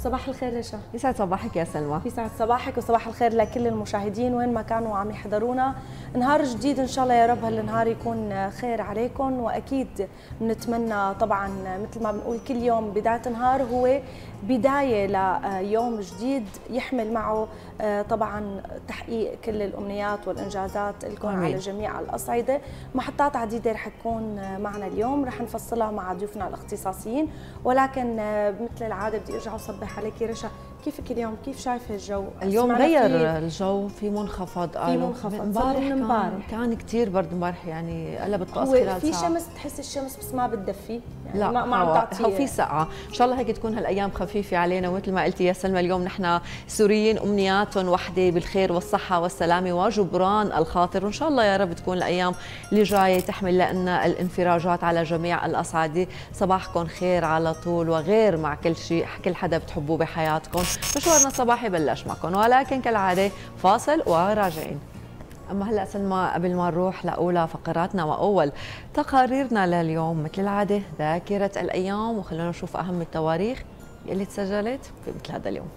صباح الخير رشا. يسعد صباحك يا سلمى. يسعد صباحك وصباح الخير لكل المشاهدين وين ما كانوا عم يحضرونا. نهار جديد ان شاء الله يا رب هالنهار يكون خير عليكم، واكيد بنتمنى طبعا مثل ما بنقول كل يوم بدايه نهار هو بدايه ليوم جديد يحمل معه طبعا تحقيق كل الامنيات والانجازات لكم على جميع الاصعده. محطات عديده رح تكون معنا اليوم، رح نفصلها مع ضيوفنا الاختصاصيين، ولكن مثل العاده بدي ارجع اصبح عليكي رشا. كيفك اليوم؟ كيف شايفه الجو؟ اليوم غير الجو، في منخفض. في منخفض امبارح كان كثير برد امبارح، يعني قلب الطقس خلال ساعة. في شمس، تحس الشمس بس ما بتدفي، يعني لا ما عم تعطي. هو في سقعه، ان شاء الله هيك تكون هالايام خفيفه علينا. ومثل ما قلتي يا سلمى اليوم نحن سوريين امنياتهم وحده بالخير والصحه والسلامه وجبران الخاطر، وان شاء الله يا رب تكون الايام اللي جايه تحمل لنا الانفراجات على جميع الاصعده. صباحكم خير على طول وغير مع كل شيء، كل حدا بتحبوه بحياتكم. مشوارنا الصباحي بلش معكم، ولكن كالعاده فاصل وراجعين. أما هلأ سلمى قبل ما نروح لأولى فقراتنا وأول تقاريرنا لليوم مثل العادة ذاكرة الأيام، وخلونا نشوف أهم التواريخ اللي تسجلت في مثل هذا اليوم.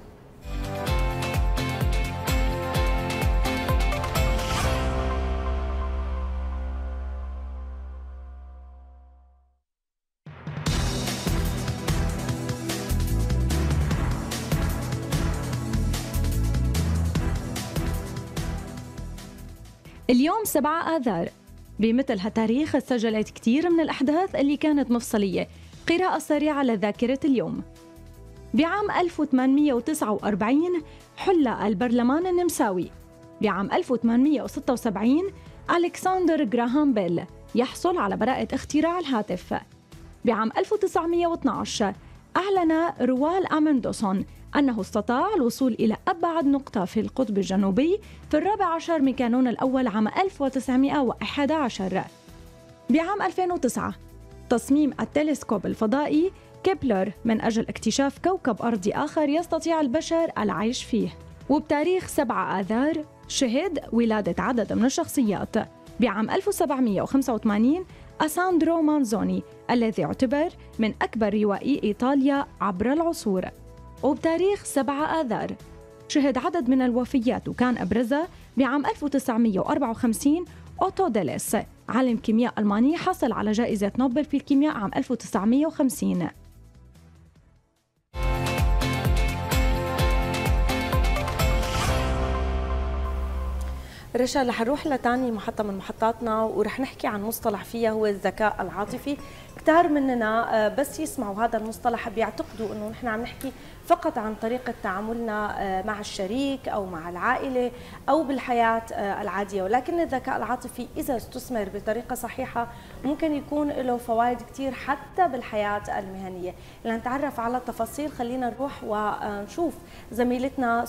اليوم 7 آذار. بمثل هالتاريخ سجلت كثير من الأحداث اللي كانت مفصلية. قراءة سريعة لذاكرة اليوم. بعام 1849 حل البرلمان النمساوي. بعام 1876 ألكسندر غراهام بيل يحصل على براءة اختراع الهاتف. بعام 1912 أعلن روال أمندوسون أنه استطاع الوصول إلى أبعد نقطة في القطب الجنوبي في 14 من كانون الأول عام 1911. بعام 2009 تصميم التلسكوب الفضائي كيبلر من أجل اكتشاف كوكب أرضي آخر يستطيع البشر العيش فيه. وبتاريخ 7 آذار شهد ولادة عدد من الشخصيات. بعام 1785 أساندرو مانزوني الذي يعتبر من أكبر روائي إيطاليا عبر العصور. وبتاريخ 7 آذار شهد عدد من الوفيات، وكان أبرزها بعام 1954 أوتو ديليس عالم كيمياء ألماني حصل على جائزة نوبل في الكيمياء عام 1950. رشا رح نروح لتاني محطة من محطاتنا ورح نحكي عن مصطلح فيها هو الذكاء العاطفي. كتار مننا بس يسمعوا هذا المصطلح بيعتقدوا انه نحن عم نحكي فقط عن طريقة تعاملنا مع الشريك او مع العائلة او بالحياة العادية، ولكن الذكاء العاطفي اذا استثمر بطريقة صحيحة ممكن يكون له فوائد كتير حتى بالحياة المهنية. لنتعرف على التفاصيل خلينا نروح ونشوف زميلتنا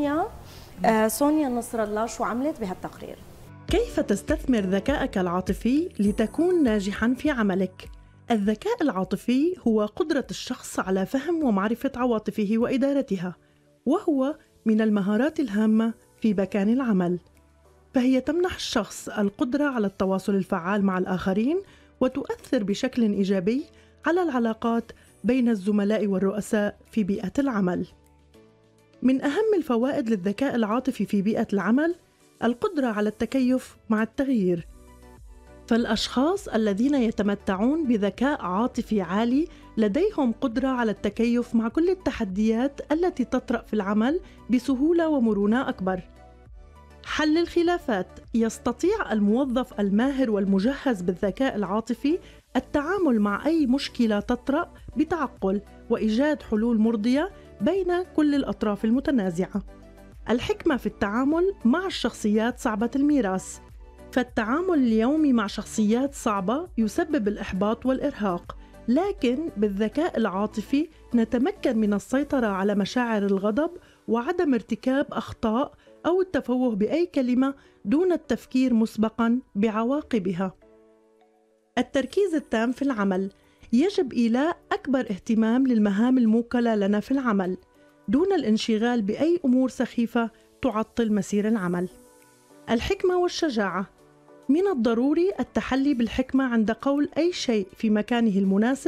سونيا نصر الله شو عملت بهالتقرير. كيف تستثمر ذكائك العاطفي لتكون ناجحاً في عملك؟ الذكاء العاطفي هو قدرة الشخص على فهم ومعرفة عواطفه وإدارتها، وهو من المهارات الهامة في مكان العمل. فهي تمنح الشخص القدرة على التواصل الفعال مع الآخرين، وتؤثر بشكل إيجابي على العلاقات بين الزملاء والرؤساء في بيئة العمل. من أهم الفوائد للذكاء العاطفي في بيئة العمل القدرة على التكيف مع التغيير. فالأشخاص الذين يتمتعون بذكاء عاطفي عالي لديهم قدرة على التكيف مع كل التحديات التي تطرأ في العمل بسهولة ومرونة أكبر. حل الخلافات. يستطيع الموظف الماهر والمجهز بالذكاء العاطفي التعامل مع أي مشكلة تطرأ بتعقل وإيجاد حلول مرضية بين كل الأطراف المتنازعة. الحكمة في التعامل مع الشخصيات صعبة الميراث. فالتعامل اليومي مع شخصيات صعبة يسبب الإحباط والإرهاق، لكن بالذكاء العاطفي نتمكن من السيطرة على مشاعر الغضب وعدم ارتكاب أخطاء أو التفوه بأي كلمة دون التفكير مسبقاً بعواقبها. التركيز التام في العمل. يجب إيلاء أكبر اهتمام للمهام الموكلة لنا في العمل دون الانشغال بأي أمور سخيفة تعطل مسير العمل. الحكمة والشجاعة. من الضروري التحلي بالحكمة عند قول أي شيء في مكانه المناسب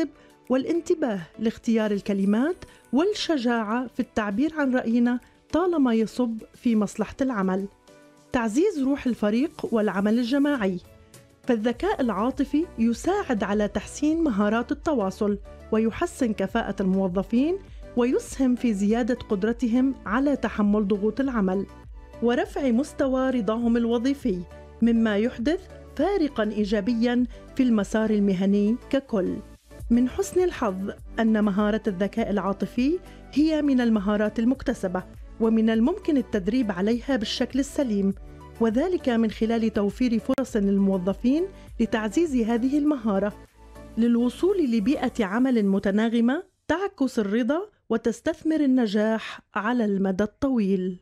والانتباه لاختيار الكلمات والشجاعة في التعبير عن رأينا طالما يصب في مصلحة العمل. تعزيز روح الفريق والعمل الجماعي، فالذكاء العاطفي يساعد على تحسين مهارات التواصل ويحسن كفاءة الموظفين ويسهم في زيادة قدرتهم على تحمل ضغوط العمل ورفع مستوى رضاهم الوظيفي، مما يحدث فارقاً إيجابياً في المسار المهني ككل. من حسن الحظ أن مهارة الذكاء العاطفي هي من المهارات المكتسبة ومن الممكن التدريب عليها بالشكل السليم، وذلك من خلال توفير فرص للموظفين لتعزيز هذه المهارة للوصول لبيئة عمل متناغمة تعكس الرضا وتستثمر النجاح على المدى الطويل.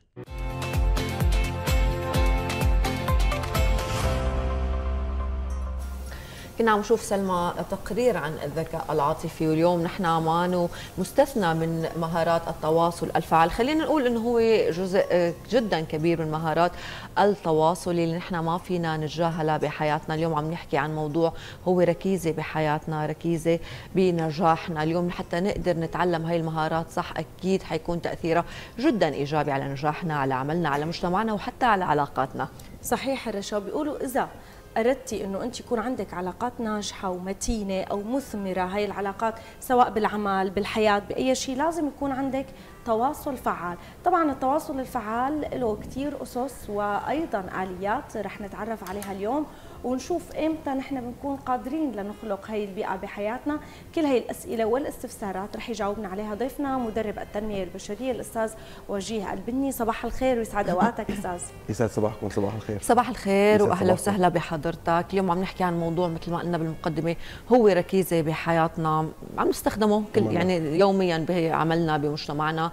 كنا عم نشوف سلمى تقرير عن الذكاء العاطفي، واليوم نحن معنا مستثنى من مهارات التواصل الفعال. خلينا نقول انه هو جزء جدا كبير من مهارات التواصل اللي نحن ما فينا نتجاهلها بحياتنا. اليوم عم نحكي عن موضوع هو ركيزه بحياتنا، ركيزه بنجاحنا. اليوم حتى نقدر نتعلم هاي المهارات صح اكيد حيكون تاثيرها جدا ايجابي على نجاحنا، على عملنا، على مجتمعنا، وحتى على علاقاتنا. صحيح الرشا، بيقولوا اذا أردتي أنه أنت يكون عندك علاقات ناجحة ومتينة أو مثمرة، هاي العلاقات سواء بالعمل بالحياة بأي شيء، لازم يكون عندك تواصل فعال. طبعا التواصل الفعال له كتير أسس وأيضا آليات رح نتعرف عليها اليوم، ونشوف إمتى نحن بنكون قادرين لنخلق هاي البيئة بحياتنا. كل هاي الأسئلة والاستفسارات رح يجاوبنا عليها ضيفنا مدرب التنمية البشرية الأستاذ وجيه البني. صباح الخير ويسعد أوقاتك أستاذ. يسعد صباحكم. صباح الخير. صباح الخير واهلا وسهلا بحضرتك. اليوم عم نحكي عن موضوع مثل ما قلنا بالمقدمه هو ركيزه بحياتنا، عم نستخدمه يعني يوميا بعملنا بمجتمعنا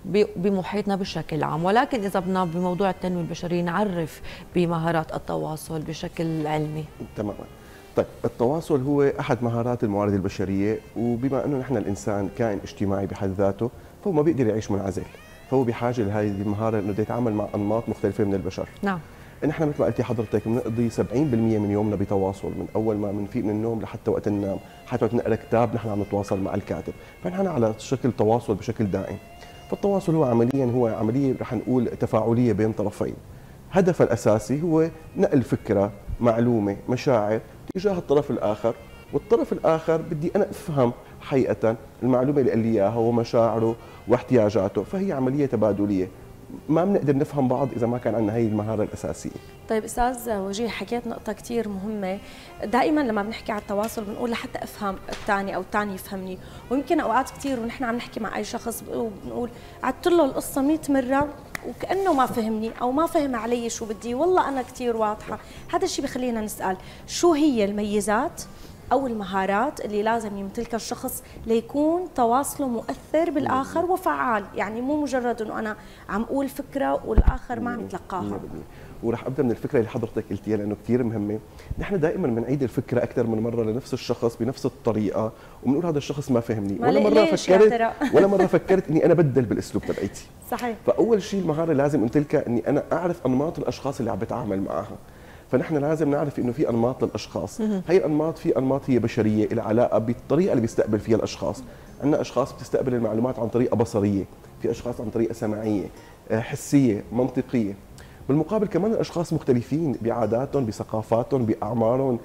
بمحيطنا بشكل عام، ولكن اذا بدنا بموضوع التنميه البشريه نعرف بمهارات التواصل بشكل علمي. تماما. طيب التواصل هو احد مهارات الموارد البشريه، وبما انه نحن الانسان كائن اجتماعي بحد ذاته فهو ما بيقدر يعيش منعزل، فهو بحاجه لهذه المهاره انه يتعامل مع انماط مختلفه من البشر. نعم. نحن مثل ما قلتي حضرتك بنقضي 70% من يومنا بتواصل، من اول ما بنفيق من النوم لحتى وقت ننام، حتى وقت نقرا كتاب نحن عم نتواصل مع الكاتب، فنحن على شكل تواصل بشكل دائم. فالتواصل هو عمليه رح نقول تفاعليه بين طرفين. هدفها الاساسي هو نقل فكره، معلومه، مشاعر تجاه الطرف الاخر، والطرف الاخر بدي انا افهم حقيقه المعلومه اللي قال لي اياها ومشاعره واحتياجاته، فهي عمليه تبادليه. ما بنقدر نفهم بعض اذا ما كان عندنا هي المهاره الاساسيه. طيب استاذ وجيه، حكيت نقطه كثير مهمه. دائما لما بنحكي على التواصل بنقول لحتى افهم الثاني او الثاني يفهمني، ويمكن اوقات كثير ونحن عم نحكي مع اي شخص بنقول عدت له القصه 100 مره وكانه ما فهمني او ما فهم علي شو بدي، والله انا كثير واضحه. هذا الشيء بخلينا نسال شو هي الميزات أو المهارات اللي لازم يمتلكها الشخص ليكون تواصله مؤثر بالآخر وفعال، يعني مو مجرد أنه أنا عم أقول فكرة والآخر ما عم يتلقاها. ورح أبدأ من الفكرة اللي حضرتك قلتيها لأنه كثير مهمة. نحن دائما بنعيد الفكرة أكثر من مرة لنفس الشخص بنفس الطريقة وبنقول هذا الشخص ما فهمني، ولا مرة فكرت إني أنا بدل بالأسلوب تبعيتي. صحيح. فأول شيء المهارة لازم أمتلكها إني أنا أعرف أنماط الأشخاص اللي عم بتعامل معها. فنحن لازم نعرف انه في انماط للاشخاص، هي الانماط في انماط هي بشريه لها علاقه بالطريقه اللي بيستقبل فيها الاشخاص. عندنا اشخاص بتستقبل المعلومات عن طريقه بصريه، في اشخاص عن طريقه سمعيه، حسيه، منطقيه. بالمقابل كمان الاشخاص مختلفين بعاداتهم، بثقافاتهم، باعمارهم،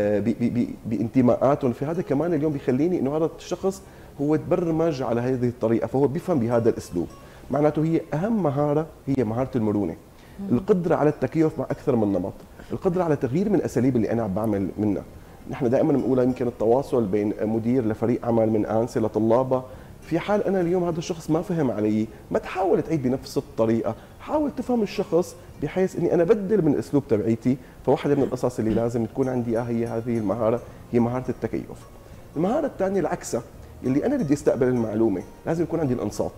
بانتماءاتهم، فهذا كمان اليوم بيخليني انه هذا الشخص هو تبرمج على هذه الطريقه، فهو بيفهم بهذا الاسلوب. معناته هي اهم مهاره هي مهاره المرونه. القدره على التكيف مع اكثر من نمط، القدره على تغيير من الاساليب اللي انا عم بعمل منها. نحن دائما بنقولها يمكن التواصل بين مدير لفريق عمل، من انسه لطلابه. في حال انا اليوم هذا الشخص ما فهم علي، ما تحاول تعيد بنفس الطريقه، حاول تفهم الشخص بحيث اني انا بدل من الاسلوب تبعيتي. فواحده من القصص اللي لازم تكون عندي هي هذه المهاره، هي مهاره التكيف. المهاره الثانيه العكسه، اللي انا بدي استقبل المعلومه لازم يكون عندي الانصات.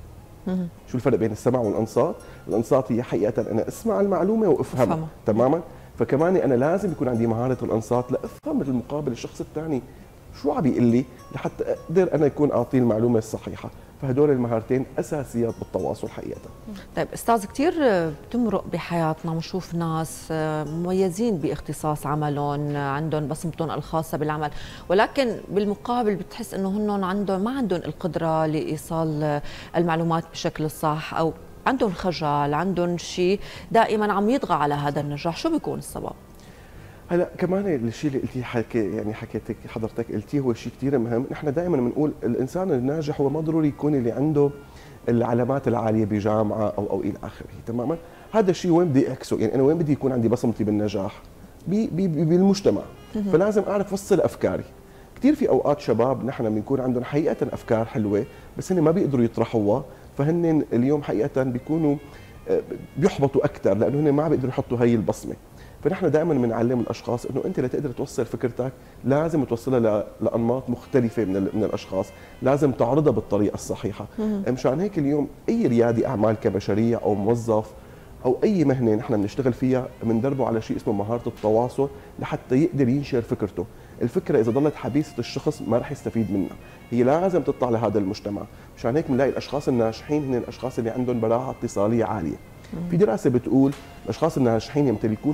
شو الفرق بين السمع والانصات؟ الانصات هي حقيقه انا اسمع المعلومه وافهمها تماما. فكمان انا لازم يكون عندي مهاره الانصات لافهم المقابل الشخص الثاني شو عم بيقول لي، لحتى اقدر انا يكون اعطيه المعلومه الصحيحه. فهدول المهارتين اساسيات بالتواصل حقيقه. طيب استاذ، كثير بتمرق بحياتنا ونشوف ناس مميزين باختصاص عملهم، عندهم بصمتهم الخاصه بالعمل، ولكن بالمقابل بتحس انه هن ما عندهم القدره لايصال المعلومات بشكل الصح، او عندهم خجل، عندهم شيء دائما عم يطغى على هذا النجاح. شو بيكون السبب؟ هلا كمان الشيء اللي قلتيه حكيتك حضرتك قلتيه هو شيء كثير مهم. نحن دائما بنقول الانسان الناجح هو ما ضروري يكون اللي عنده العلامات العاليه بجامعه او الى اخره، تماما. هذا الشيء وين بدي اعكسه؟ يعني انا وين بدي يكون عندي بصمتي بالنجاح؟ بالمجتمع. فلازم اعرف وصل افكاري. كثير في اوقات شباب نحن بنكون عندهم حقيقه افكار حلوه بس هن ما بيقدروا يطرحوها، فهن اليوم حقيقه بيكونوا بيحبطوا اكثر لانه هن ما بيقدروا يحطوا هي البصمه. فنحن دائما بنعلم الاشخاص انه انت لتقدر توصل فكرتك لازم توصلها لانماط مختلفه من الاشخاص، لازم تعرضها بالطريقه الصحيحه. مشان هيك اليوم اي ريادي اعمال كمشاريع او موظف او اي مهنه نحن بنشتغل فيها بندربه على شيء اسمه مهاره التواصل لحتى يقدر ينشر فكرته. الفكره اذا ضلت حبيسه الشخص ما راح يستفيد منها، هي لازم تطلع لهذا المجتمع. مشان هيك بنلاقي الاشخاص الناجحين هن الاشخاص اللي عندهم براعه اتصاليه عاليه. في دراسه بتقول الاشخاص الناجحين يمتلكون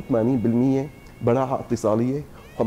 85% براعه اتصاليه، 15%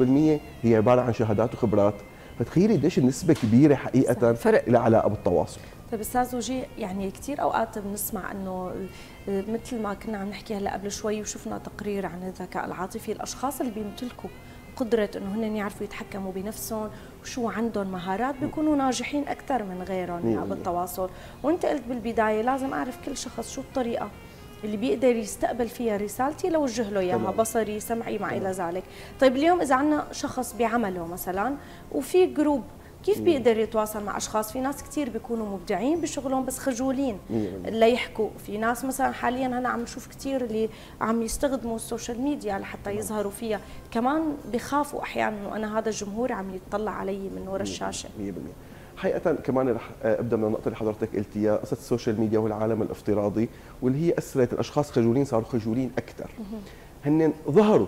هي عباره عن شهادات وخبرات. فتخيلي قديش النسبه كبيره حقيقه لها علاقه بالتواصل. طيب استاذ وجيه، يعني كثير اوقات بنسمع انه مثل ما كنا عم نحكي هلا قبل شوي وشفنا تقرير عن الذكاء العاطفي، الاشخاص اللي بيمتلكوا قدرة انه هن يعرفوا يتحكموا بنفسهم وشو عندهم مهارات بيكونوا ناجحين اكثر من غيرهم بالتواصل. وانت قلت بالبداية لازم اعرف كل شخص شو الطريقة اللي بيقدر يستقبل فيها رسالتي لوجه له اياها، بصري، سمعي، ما الى ذلك. طيب اليوم اذا عندنا شخص بعمله مثلا وفي جروب، كيف بيقدر يتواصل مع اشخاص؟ في ناس كثير بيكونوا مبدعين بشغلهم بس خجولين ليحكوا، في ناس مثلا حاليا انا عم نشوف كثير اللي عم يستخدموا السوشيال ميديا لحتى يظهروا فيها، كمان بخافوا احيانا انه انا هذا الجمهور عم يطلع علي من وراء الشاشه. 100% حقيقة كمان رح ابدا من النقطة اللي حضرتك قلتيها، قصة السوشيال ميديا والعالم الافتراضي واللي هي اثرت الاشخاص خجولين صاروا خجولين اكثر. هن ظهروا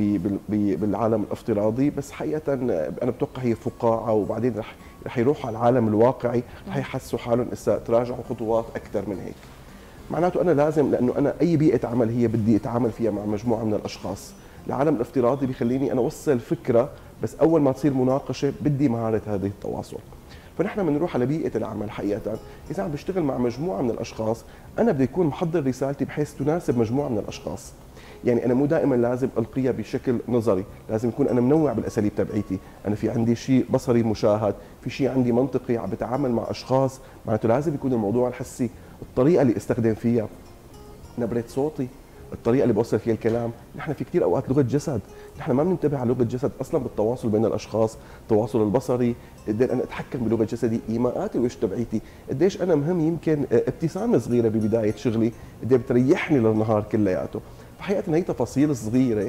بالعالم الافتراضي بس حقيقه انا بتوقع هي فقاعه، وبعدين رح يروحوا على العالم الواقعي رح يحسوا حالهم اسا تراجعوا خطوات اكثر من هيك. معناته انا لازم، لانه انا اي بيئه عمل هي بدي اتعامل فيها مع مجموعه من الاشخاص. العالم الافتراضي بيخليني انا اوصل فكره بس اول ما تصير مناقشه بدي مهاره هذه التواصل. فنحن بنروح على بيئه العمل حقيقه اذا عم بشتغل مع مجموعه من الاشخاص انا بدي اكون محضر رسالتي بحيث تناسب مجموعه من الاشخاص. يعني انا مو دائما لازم القيها بشكل نظري، لازم يكون انا منوع بالاساليب تبعيتي، انا في عندي شيء بصري مشاهد، في شيء عندي منطقي عم بتعامل مع اشخاص، معناته لازم يكون الموضوع الحسي، الطريقه اللي استخدم فيها، نبره صوتي، الطريقه اللي بوصل فيها الكلام. نحن في كثير اوقات لغه جسد، نحن ما بننتبه على لغه الجسد اصلا بالتواصل بين الاشخاص، التواصل البصري، قديش انا اتحكم بلغه جسدي، ايماءاتي وش تبعيتي، قديش انا مهم يمكن ابتسامه صغيره ببدايه شغلي قد بتريحني للنهار كلياته. فحقيقه هي تفاصيل صغيره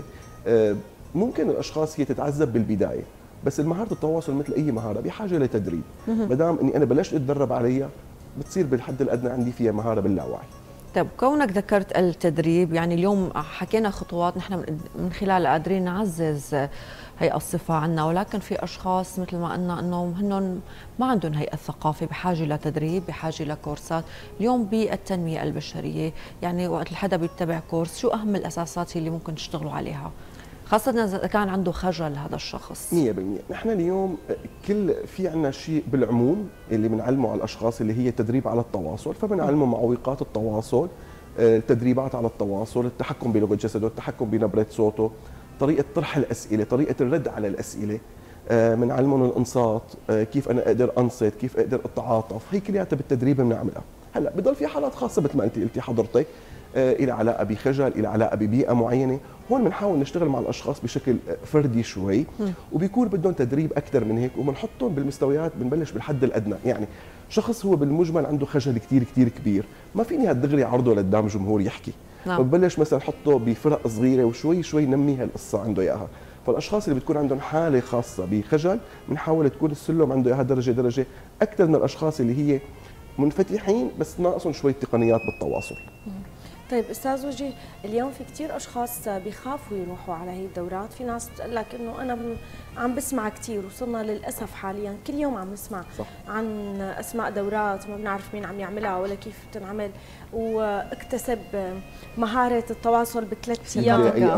ممكن الاشخاص هي تتعذب بالبدايه، بس مهاره التواصل مثل اي مهاره بحاجه لتدريب. ما دام اني انا بلشت اتدرب عليها بتصير بالحد الادنى عندي فيها مهاره باللاوعي. طيب كونك ذكرت التدريب، يعني اليوم حكينا خطوات نحن من خلالها قادرين نعزز هي الصفة عنا، ولكن في أشخاص مثل ما قلنا أنهم هنن ما عندهم هي الثقافة، بحاجة لتدريب، بحاجة لكورسات. اليوم بالتنمية البشرية يعني وقت الحدا بيتبع كورس، شو أهم الأساسات اللي ممكن تشتغلوا عليها؟ خاصة إذا كان عنده خجل هذا الشخص. 100% نحن اليوم في عندنا شيء بالعموم اللي بنعلمه على الأشخاص اللي هي تدريب على التواصل، فبنعلمه معوقات التواصل، التدريبات على التواصل، التحكم بلغة جسده، التحكم بنبرة صوته، طريقة طرح الأسئلة، طريقة الرد على الأسئلة، بنعلمهم الإنصات، كيف أنا أقدر أنصت، كيف أقدر أتعاطف، هي كلها بالتدريب بنعملها. هلا بضل في حالات خاصة مثل ما أنت قلتي حضرتك، إلى علاقة بخجل، إلى علاقة ببيئة معينة، هون بنحاول نشتغل مع الأشخاص بشكل فردي شوي، وبيكون بدهم تدريب أكثر من هيك، وبنحطهم بالمستويات، بنبلش بالحد الأدنى. يعني شخص هو بالمجمل عنده خجل كثير كثير كبير، ما فيني هالدغري عرضه لقدام جمهور يحكي، وببلش مثلا حطه بفرق صغيرة وشوي شوي نمي هالقصة عنده إياها. فالأشخاص اللي بتكون عندهم حالة خاصة بخجل بنحاول تكون السلم عنده إياها درجة درجة أكثر من الأشخاص اللي هي منفتحين بس ناقصهم شوي تقنيات بالتواصل. طيب استاذ وجيه، اليوم في كثير اشخاص بيخافوا يروحوا على هي الدورات، في ناس بتقول لك انه انا عم بسمع كثير، وصلنا للاسف حاليا كل يوم عم نسمع صح. عن اسماء دورات ما بنعرف مين عم يعملها ولا كيف بتنعمل، واكتسب مهاره التواصل ب3 ايام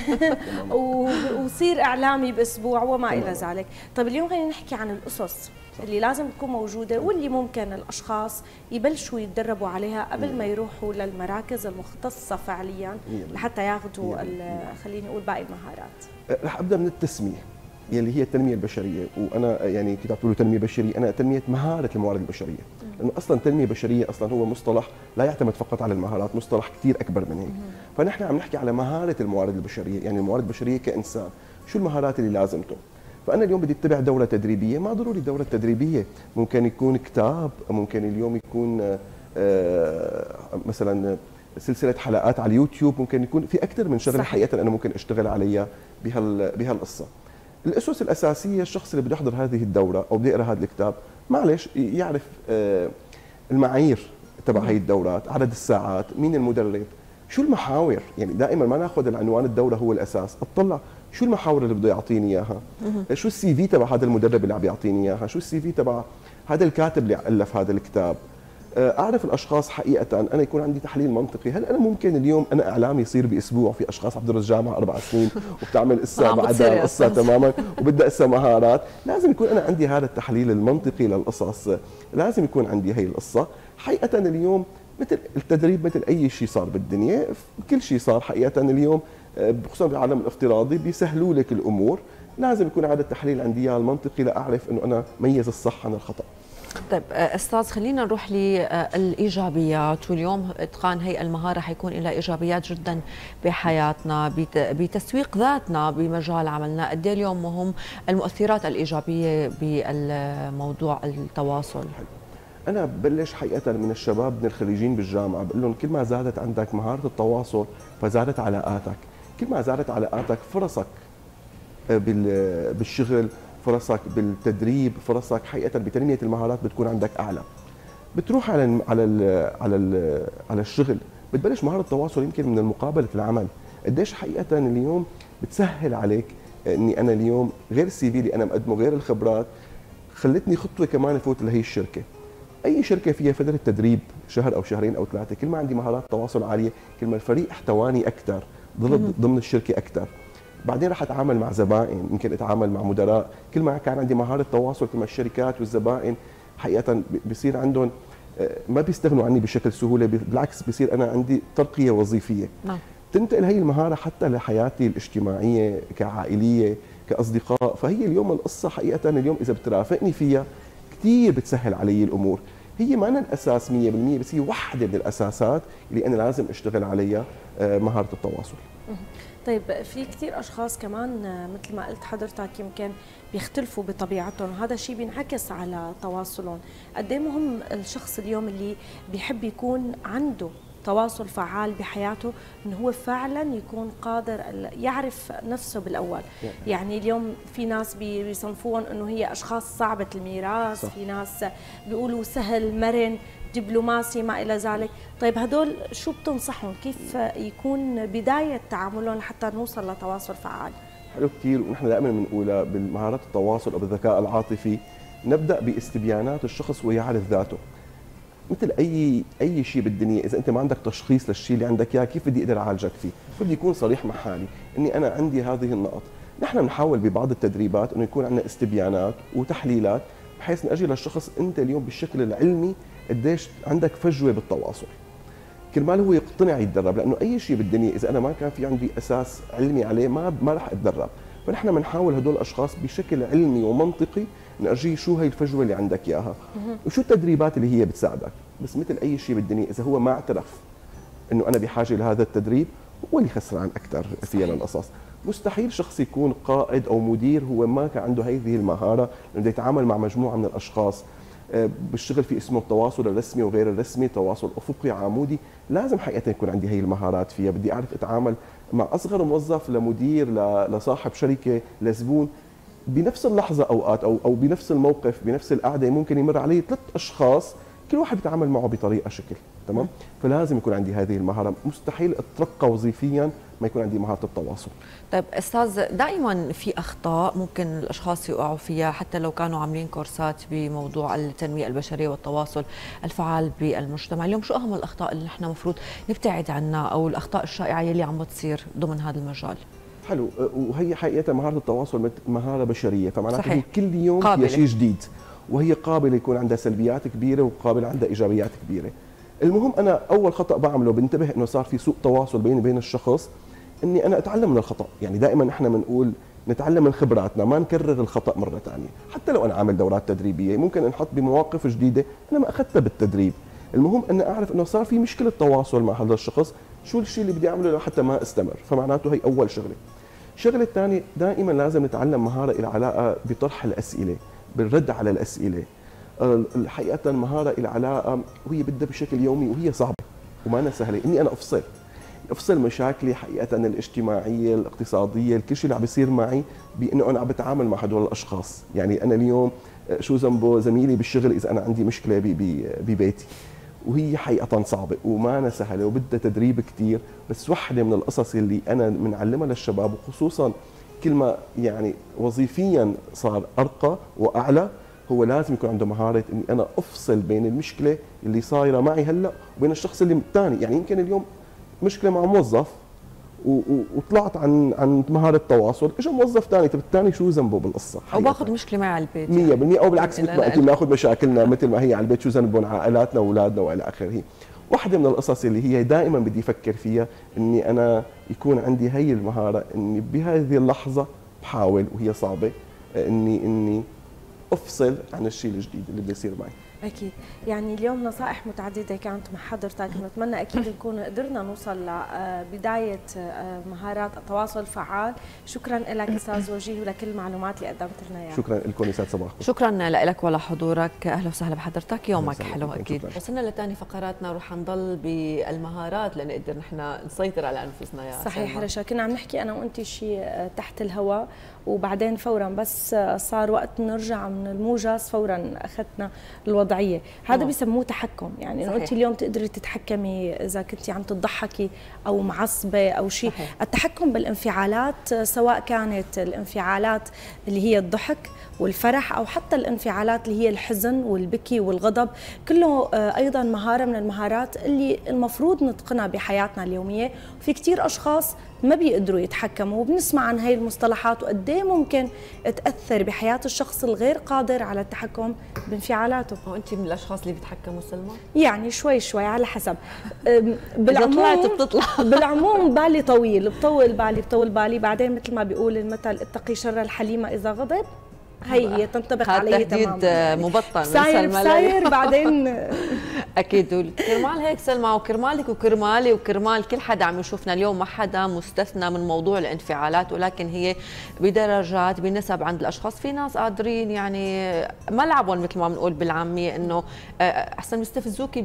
وصير اعلامي باسبوع وما الى ذلك. طيب اليوم خلينا نحكي عن الاسس اللي لازم تكون موجودة واللي ممكن الأشخاص يبلشوا يتدربوا عليها قبل ما يروحوا للمراكز المختصة فعليا لحتى ياخذوا خليني أقول باقي المهارات. رح أبدأ من التسمية يلي هي التنمية البشرية، وأنا يعني كنت عم تقولوا تنمية بشرية، أنا تنمية مهارة الموارد البشرية، لأنه أصلا تنمية بشرية أصلا هو مصطلح لا يعتمد فقط على المهارات، مصطلح كثير أكبر من هيك. فنحن عم نحكي على مهارة الموارد البشرية، يعني الموارد البشرية كإنسان، شو المهارات اللي لازمته؟ فأنا اليوم بدي أتبع دورة تدريبية، ما ضروري دورة تدريبية، ممكن يكون كتاب، ممكن اليوم يكون مثلا سلسلة حلقات على اليوتيوب، ممكن يكون في أكثر من شغلة حقيقة أنا ممكن أشتغل عليها بهالقصة. الأسس الأساسية الشخص اللي بده يحضر هذه الدورة أو بده يقرأ هذا الكتاب، معلش يعرف المعايير تبع هي الدورات، عدد الساعات، مين المدرب، شو المحاور، يعني دائما ما ناخذ العنوان الدورة هو الأساس، أطلع شو المحاور اللي بده يعطيني اياها؟ شو السي في تبع هذا المدرب اللي عم يعطيني اياها؟ شو السي في تبع هذا الكاتب اللي الف هذا الكتاب؟ اعرف الاشخاص حقيقه، انا يكون عندي تحليل منطقي، هل انا ممكن اليوم انا اعلامي يصير باسبوع؟ في اشخاص عم تدرس جامعه 4 سنين وبتعمل قصه بعدها قصه تماما وبدها قصه مهارات، لازم يكون انا عندي هذا التحليل المنطقي للقصص، لازم يكون عندي هي القصه، حقيقه اليوم مثل التدريب مثل اي شيء صار بالدنيا، كل شيء صار حقيقه اليوم خصوصا بالعالم الافتراضي بيسهلوا لك الامور، لازم يكون هذا التحليل عندي اياه المنطقي لاعرف انه انا ميز الصح عن الخطا. طيب استاذ خلينا نروح للايجابيات، واليوم اتقان هي المهاره حيكون لها ايجابيات جدا بحياتنا، بتسويق ذاتنا بمجال عملنا، قد ايه اليوم مهم المؤثرات الايجابيه بالموضوع التواصل؟ أنا ببلش حقيقة من الشباب من الخريجين بالجامعة بقول لهم كل ما زادت عندك مهارة التواصل فزادت علاقاتك، كل ما زادت علاقاتك فرصك بالشغل، فرصك بالتدريب، فرصك حقيقة بتنمية المهارات بتكون عندك أعلى. بتروح على الشغل بتبلش مهارة التواصل يمكن من مقابلة العمل، قديش حقيقة اليوم بتسهل عليك إني أنا اليوم غير السي في اللي أنا مقدمه غير الخبرات خلتني خطوة كمان أفوت لهي الشركة. اي شركه فيها فتره تدريب شهر او شهرين او 3، كل ما عندي مهارات تواصل عاليه، كل ما الفريق احتواني اكثر ضمن الشركه اكثر. بعدين راح اتعامل مع زبائن، يمكن اتعامل مع مدراء، كل ما كان عندي مهاره تواصل كل ما الشركات والزبائن حقيقه بصير عندهم ما بيستغنوا عني بشكل سهوله، بالعكس بصير انا عندي ترقيه وظيفيه. تنتقل هي المهاره حتى لحياتي الاجتماعيه كعائليه كاصدقاء، فهي اليوم القصه حقيقه اليوم اذا بترافقني فيها كثير بتسهل علي الامور. هي ما أنا الاساس 100%، بس هي واحده من الاساسات اللي انا لازم اشتغل عليها، مهاره التواصل. طيب في كثير اشخاص كمان مثل ما قلت حضرتك يمكن بيختلفوا بطبيعتهم، وهذا الشيء بينعكس على تواصلهم. قد ايه مهم الشخص اليوم اللي بيحب يكون عنده تواصل فعال بحياته انه هو فعلا يكون قادر يعرف نفسه بالاول. يعني اليوم في ناس بيصنفون انه هي اشخاص صعبه الميراث، في ناس بيقولوا سهل مرن دبلوماسي ما الى ذلك. طيب هدول شو بتنصحهم كيف يكون بدايه تعاملهم لحتى نوصل لتواصل فعال؟ حلو كثير، ونحن دائما بنقولها بالمهارات التواصل او بالذكاء العاطفي، نبدا باستبيانات الشخص ويعرف ذاته. مثل اي شيء بالدنيا، اذا انت ما عندك تشخيص للشيء اللي عندك اياه كيف بدي اقدر اعالجك فيه؟ بدي اكون صريح مع حالي اني انا عندي هذه النقط. نحن بنحاول ببعض التدريبات انه يكون عندنا استبيانات وتحليلات بحيث نجي للشخص انت اليوم بالشكل العلمي قديش عندك فجوه بالتواصل. كرمال هو يقتنع يتدرب، لانه اي شيء بالدنيا اذا انا ما كان في عندي اساس علمي عليه ما راح اتدرب. فنحن بنحاول هدول الاشخاص بشكل علمي ومنطقي نرجيه شو هي الفجوه اللي عندك اياها وشو التدريبات اللي هي بتساعدك. بس مثل اي شيء بالدنيا اذا هو ما اعترف انه انا بحاجه لهذا التدريب هو اللي خسران اكثر فيها القصص. مستحيل شخص يكون قائد او مدير هو ما كان عنده هذه المهاره، انه بده يتعامل مع مجموعه من الاشخاص. بالشغل في اسمه التواصل الرسمي وغير الرسمي، تواصل افقي عمودي، لازم حقيقه يكون عندي هي المهارات فيها. بدي اعرف اتعامل مع اصغر موظف لمدير لصاحب شركه لزبون بنفس اللحظه اوقات او بنفس الموقف بنفس القعده ممكن يمر علي 3 اشخاص كل واحد بيتعامل معه بطريقه شكل، تمام؟ فلازم يكون عندي هذه المهاره، مستحيل اترقى وظيفيا ما يكون عندي مهاره التواصل. طيب استاذ، دائما في اخطاء ممكن الاشخاص يقعوا فيها حتى لو كانوا عاملين كورسات بموضوع التنميه البشريه والتواصل الفعال بالمجتمع. اليوم شو اهم الاخطاء اللي نحن المفروض نبتعد عنها او الاخطاء الشائعه اللي عم بتصير ضمن هذا المجال؟ حلو، وهي حقيقه مهاره التواصل مهاره بشريه، فمعناتها هي كل يوم قابلة. فيها شيء جديد، وهي قابله يكون عندها سلبيات كبيره وقابله عندها ايجابيات كبيره. المهم انا اول خطا بعمله بنتبه انه صار في سوء تواصل بيني وبين الشخص، اني انا اتعلم من الخطا، يعني دائما احنا بنقول نتعلم من خبراتنا، ما نكرر الخطا مره ثانيه، حتى لو انا عامل دورات تدريبيه ممكن انحط بمواقف جديده انا ما اخذتها بالتدريب. المهم ان اعرف انه صار في مشكله تواصل مع هذا الشخص، شو الشيء اللي بدي اعمله لحتى ما استمر، فمعناته هي اول شغله. الشغله الثانيه دائما لازم نتعلم مهاره لها علاقه بطرح الاسئله، بالرد على الاسئله. الحقيقه مهاره لها علاقه وهي بدها بشكل يومي وهي صعبه وما سهله، اني انا افصل مشاكلي حقيقه الاجتماعيه الاقتصاديه كل شيء اللي عم بيصير معي بانه انا عم بتعامل مع هدول الاشخاص. يعني انا اليوم شو ذنبه زميلي بالشغل اذا انا عندي مشكله ببيتي، وهي حقيقه صعبه وما سهله وبدها تدريب كثير. بس وحده من القصص اللي انا بنعلمها للشباب، وخصوصا كل ما يعني وظيفيا صار ارقى واعلى، هو لازم يكون عنده مهاره اني انا افصل بين المشكله اللي صايره معي هلا وبين الشخص اللي الثاني. يعني يمكن اليوم مشكله مع موظف وطلعت عن مهاره التواصل، اجى موظف ثاني، طب الثاني شو ذنبه بالقصه؟ او باخذ مشكله معي على البيت 100% او بالعكس مثل ما قلت بناخذ مشاكلنا مثل ما هي على البيت، شو ذنبهم عائلاتنا واولادنا والى اخره. واحده من القصص اللي هي دائما بدي افكر فيها اني انا يكون عندي هي المهاره، اني بهذه اللحظه بحاول وهي صعبه اني افصل عن الشيء الجديد اللي بده يصير معي. أكيد، يعني اليوم نصائح متعددة كانت مع حضرتك، نتمنى أكيد نكون قدرنا نوصل لبداية مهارات التواصل الفعال. شكرا لك أستاذ وجيه ولكل المعلومات اللي قدمت لنا إياها. شكرا لكم، يسعد صباحكم. شكرا لك ولحضورك، اهلا وسهلا بحضرتك، يومك حلو اكيد. وصلنا لثاني فقراتنا ورح نضل بالمهارات لنقدر نحن نسيطر على انفسنا يا صحيح رشا، كنا عم نحكي انا وانت شيء تحت الهواء وبعدين فورا بس صار وقت نرجع من الموجز فورا اخذنا الوضعيه، هذا بيسموه تحكم. يعني انه انت اليوم تقدري تتحكمي اذا كنتي عم تضحكي او معصبه او شيء. التحكم بالانفعالات سواء كانت الانفعالات اللي هي الضحك والفرح او حتى الانفعالات اللي هي الحزن والبكي والغضب، كله ايضا مهاره من المهارات اللي المفروض نتقنها بحياتنا اليوميه. وفي كثير اشخاص ما بيقدروا يتحكموا، وبنسمع عن هاي المصطلحات وقد ايه ممكن تاثر بحياه الشخص الغير قادر على التحكم بانفعالاته. وانت من الاشخاص اللي بتحكموا سلمى؟ يعني شوي على حسب. بالعموم بتطلع بالعموم بالي طويل، بطول بالي بعدين مثل ما بيقول المثل اتقي شر الحليمه اذا غضب. هي تنطبق عليه تماما. تهديد مبطن ساير بعدين اكيد. كرمال هيك سلمى وكرمالك وكرمالي وكرمال كل حدا عم يشوفنا اليوم، ما حدا مستثنى من موضوع الانفعالات، ولكن هي بدرجات بنسب عند الاشخاص. في ناس قادرين يعني ملعبهم مثل ما بنقول بالعاميه انه احسن يستفزوكي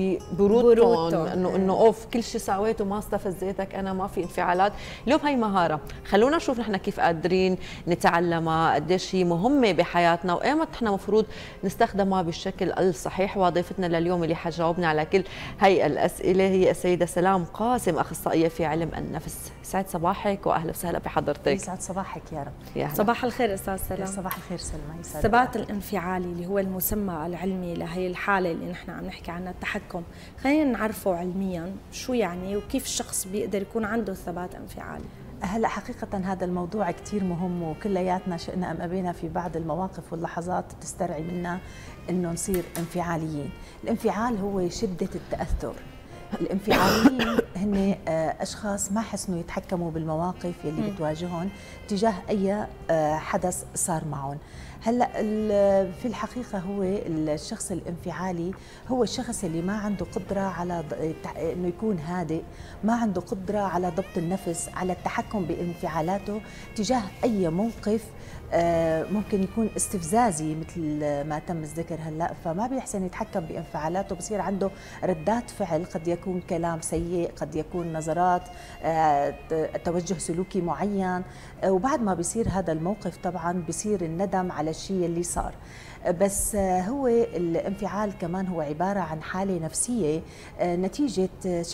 ببرودهم، انه اوف كل شيء سويته ما استفزيتك، انا ما في انفعالات. اليوم هي مهاره، خلونا نشوف نحن كيف قادرين نتعلمها، قديش هي مهمه بحياتنا وايمت نحن المفروض نستخدمها بالشكل الصحيح. وضيفتنا لليوم اللي حجاوبنا على كل هي الاسئله هي السيده سلام قاسم، اخصائيه في علم النفس. سعد صباحك واهلا وسهلا بحضرتك. يسعد صباحك يا رب. صباح الخير استاذ سلام. صباح الخير سلمى. الثبات الانفعالي اللي هو المسمى العلمي لهي الحاله اللي نحن عم نحكي عنها، التحكم، خلينا نعرفه علميا شو يعني وكيف الشخص بيقدر يكون عنده ثبات انفعالي. هلا حقيقة هذا الموضوع كثير مهم، وكلياتنا شئنا أم أبينا في بعض المواقف واللحظات بتسترعي منا إنه نصير انفعاليين. الانفعال هو شدة التأثر. الانفعاليين هن أشخاص ما حسنوا يتحكموا بالمواقف يلي بتواجههم تجاه أي حدث صار معهم. هلا في الحقيقه هو الشخص الانفعالي هو الشخص اللي ما عنده قدره على انه يكون هادئ، ما عنده قدره على ضبط النفس، على التحكم بانفعالاته تجاه اي موقف ممكن يكون استفزازي مثل ما تم الذكر هلا، فما بيحسن يتحكم بانفعالاته، بصير عنده ردات فعل، قد يكون كلام سيء، قد يكون نظرات، توجه سلوكي معين. وبعد ما بيصير هذا الموقف طبعا بيصير الندم على على الشيء اللي صار. بس هو الانفعال كمان هو عبارة عن حالة نفسية نتيجة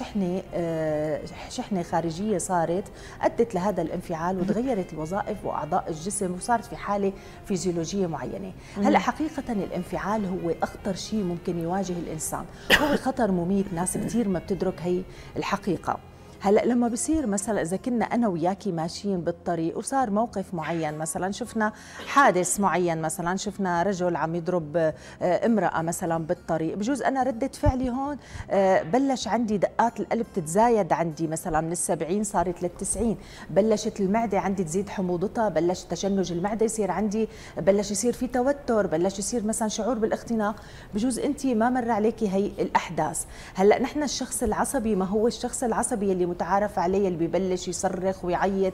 شحنة خارجية صارت أدت لهذا الانفعال وتغيرت الوظائف وأعضاء الجسم وصارت في حالة فيزيولوجية معينة. هلأ حقيقة الانفعال هو أخطر شيء ممكن يواجه الإنسان، هو خطر مميت، ناس كثير ما بتدرك هي الحقيقة. هلا لما بصير مثلا اذا كنا انا وياكي ماشيين بالطريق وصار موقف معين، مثلا شفنا حادث معين، مثلا شفنا رجل عم يضرب امراه مثلا بالطريق، بجوز انا ردة فعلي هون بلش عندي دقات القلب تتزايد عندي، مثلا من ال70 صارت لل90، بلشت المعده عندي تزيد حموضتها، بلش تشنج المعده يصير عندي، بلش يصير في توتر، بلش يصير مثلا شعور بالاختناق، بجوز انت ما مر عليكي هي الاحداث. هلا نحن الشخص العصبي ما هو الشخص العصبي اللي متعارف عليه اللي ببلش يصرخ ويعيط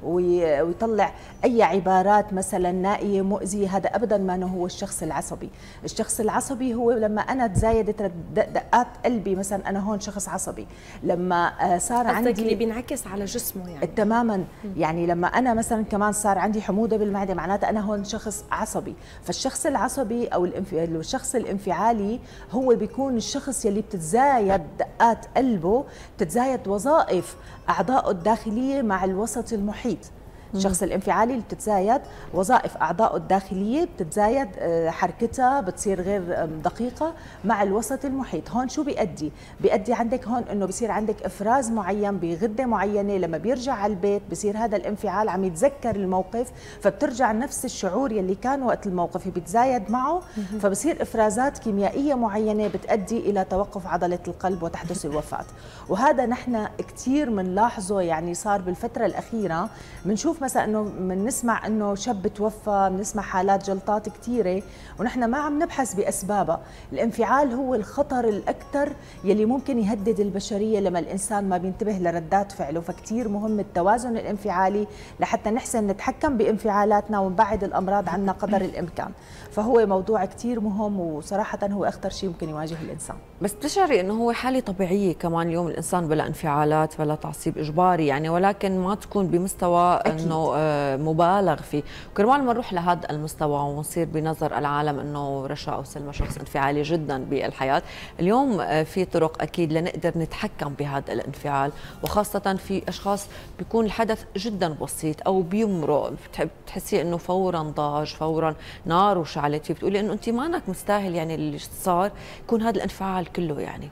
ويطلع اي عبارات مثلا نائيه مؤذيه، هذا ابدا ما هو الشخص العصبي. الشخص العصبي هو لما انا تزايدت دقات قلبي، مثلا انا هون شخص عصبي، لما صار عندي اللي بينعكس على جسمه يعني تماما، يعني لما انا مثلا كمان صار عندي حموضه بالمعده معناتها انا هون شخص عصبي. فالشخص العصبي او الشخص الانفعالي هو بيكون الشخص يلي بتتزايد دقات قلبه، بتتزايد وظائف أعضائه الداخلية مع الوسط المحيط. الشخص الانفعالي اللي بتتزايد وظائف أعضائه الداخلية، بتتزايد حركتها، بتصير غير دقيقة مع الوسط المحيط. هون شو بيؤدي عندك هون انه بصير عندك افراز معين بغدة معينة، لما بيرجع على البيت بصير هذا الانفعال عم يتذكر الموقف، فبترجع نفس الشعور يلي كان وقت الموقف بيتزايد معه، فبصير افرازات كيميائية معينة بتؤدي الى توقف عضلة القلب وتحدث الوفاة. وهذا نحن كثير بنلاحظه، يعني صار بالفترة الأخيرة بنشوف مثلا انه بنسمع انه شاب توفى، بنسمع حالات جلطات كثيره ونحن ما عم نبحث باسبابها. الانفعال هو الخطر الاكثر يلي ممكن يهدد البشريه لما الانسان ما بينتبه لردات فعله، فكتير مهم التوازن الانفعالي لحتى نحسن نتحكم بانفعالاتنا ونبعد الامراض عنا قدر الامكان. فهو موضوع كتير مهم وصراحه هو اخطر شيء ممكن يواجه الانسان. بس بتشعري انه هو حاله طبيعيه كمان اليوم الانسان بلا انفعالات بلا تعصيب اجباري يعني، ولكن ما تكون بمستوى انه مبالغ فيه، وكرمال ما نروح لهذا المستوى ونصير بنظر العالم انه رشا او سلمى شخص انفعالي جدا بالحياه. اليوم في طرق اكيد لنقدر نتحكم بهذا الانفعال، وخاصه في اشخاص بيكون الحدث جدا بسيط او بيمرق بتحسي انه فورا ضاج، فورا نار وشعلت فيه، بتقولي انه انت مانك مستاهل يعني اللي صار يكون هذا الانفعال كله يعني.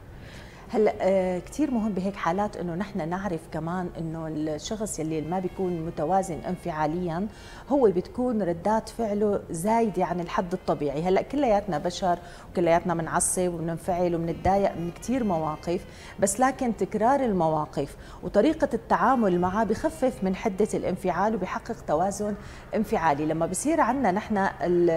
هلا كثير مهم بهيك حالات انه نحن نعرف كمان انه الشخص يلي ما بيكون متوازن انفعاليا هو بتكون ردات فعله زايده عن الحد الطبيعي. هلا كلياتنا بشر وكلياتنا بنعصب وبننفعل وبنتضايق من كثير مواقف، بس لكن تكرار المواقف وطريقه التعامل معها بخفف من حده الانفعال وبيحقق توازن انفعالي. لما بصير عندنا نحن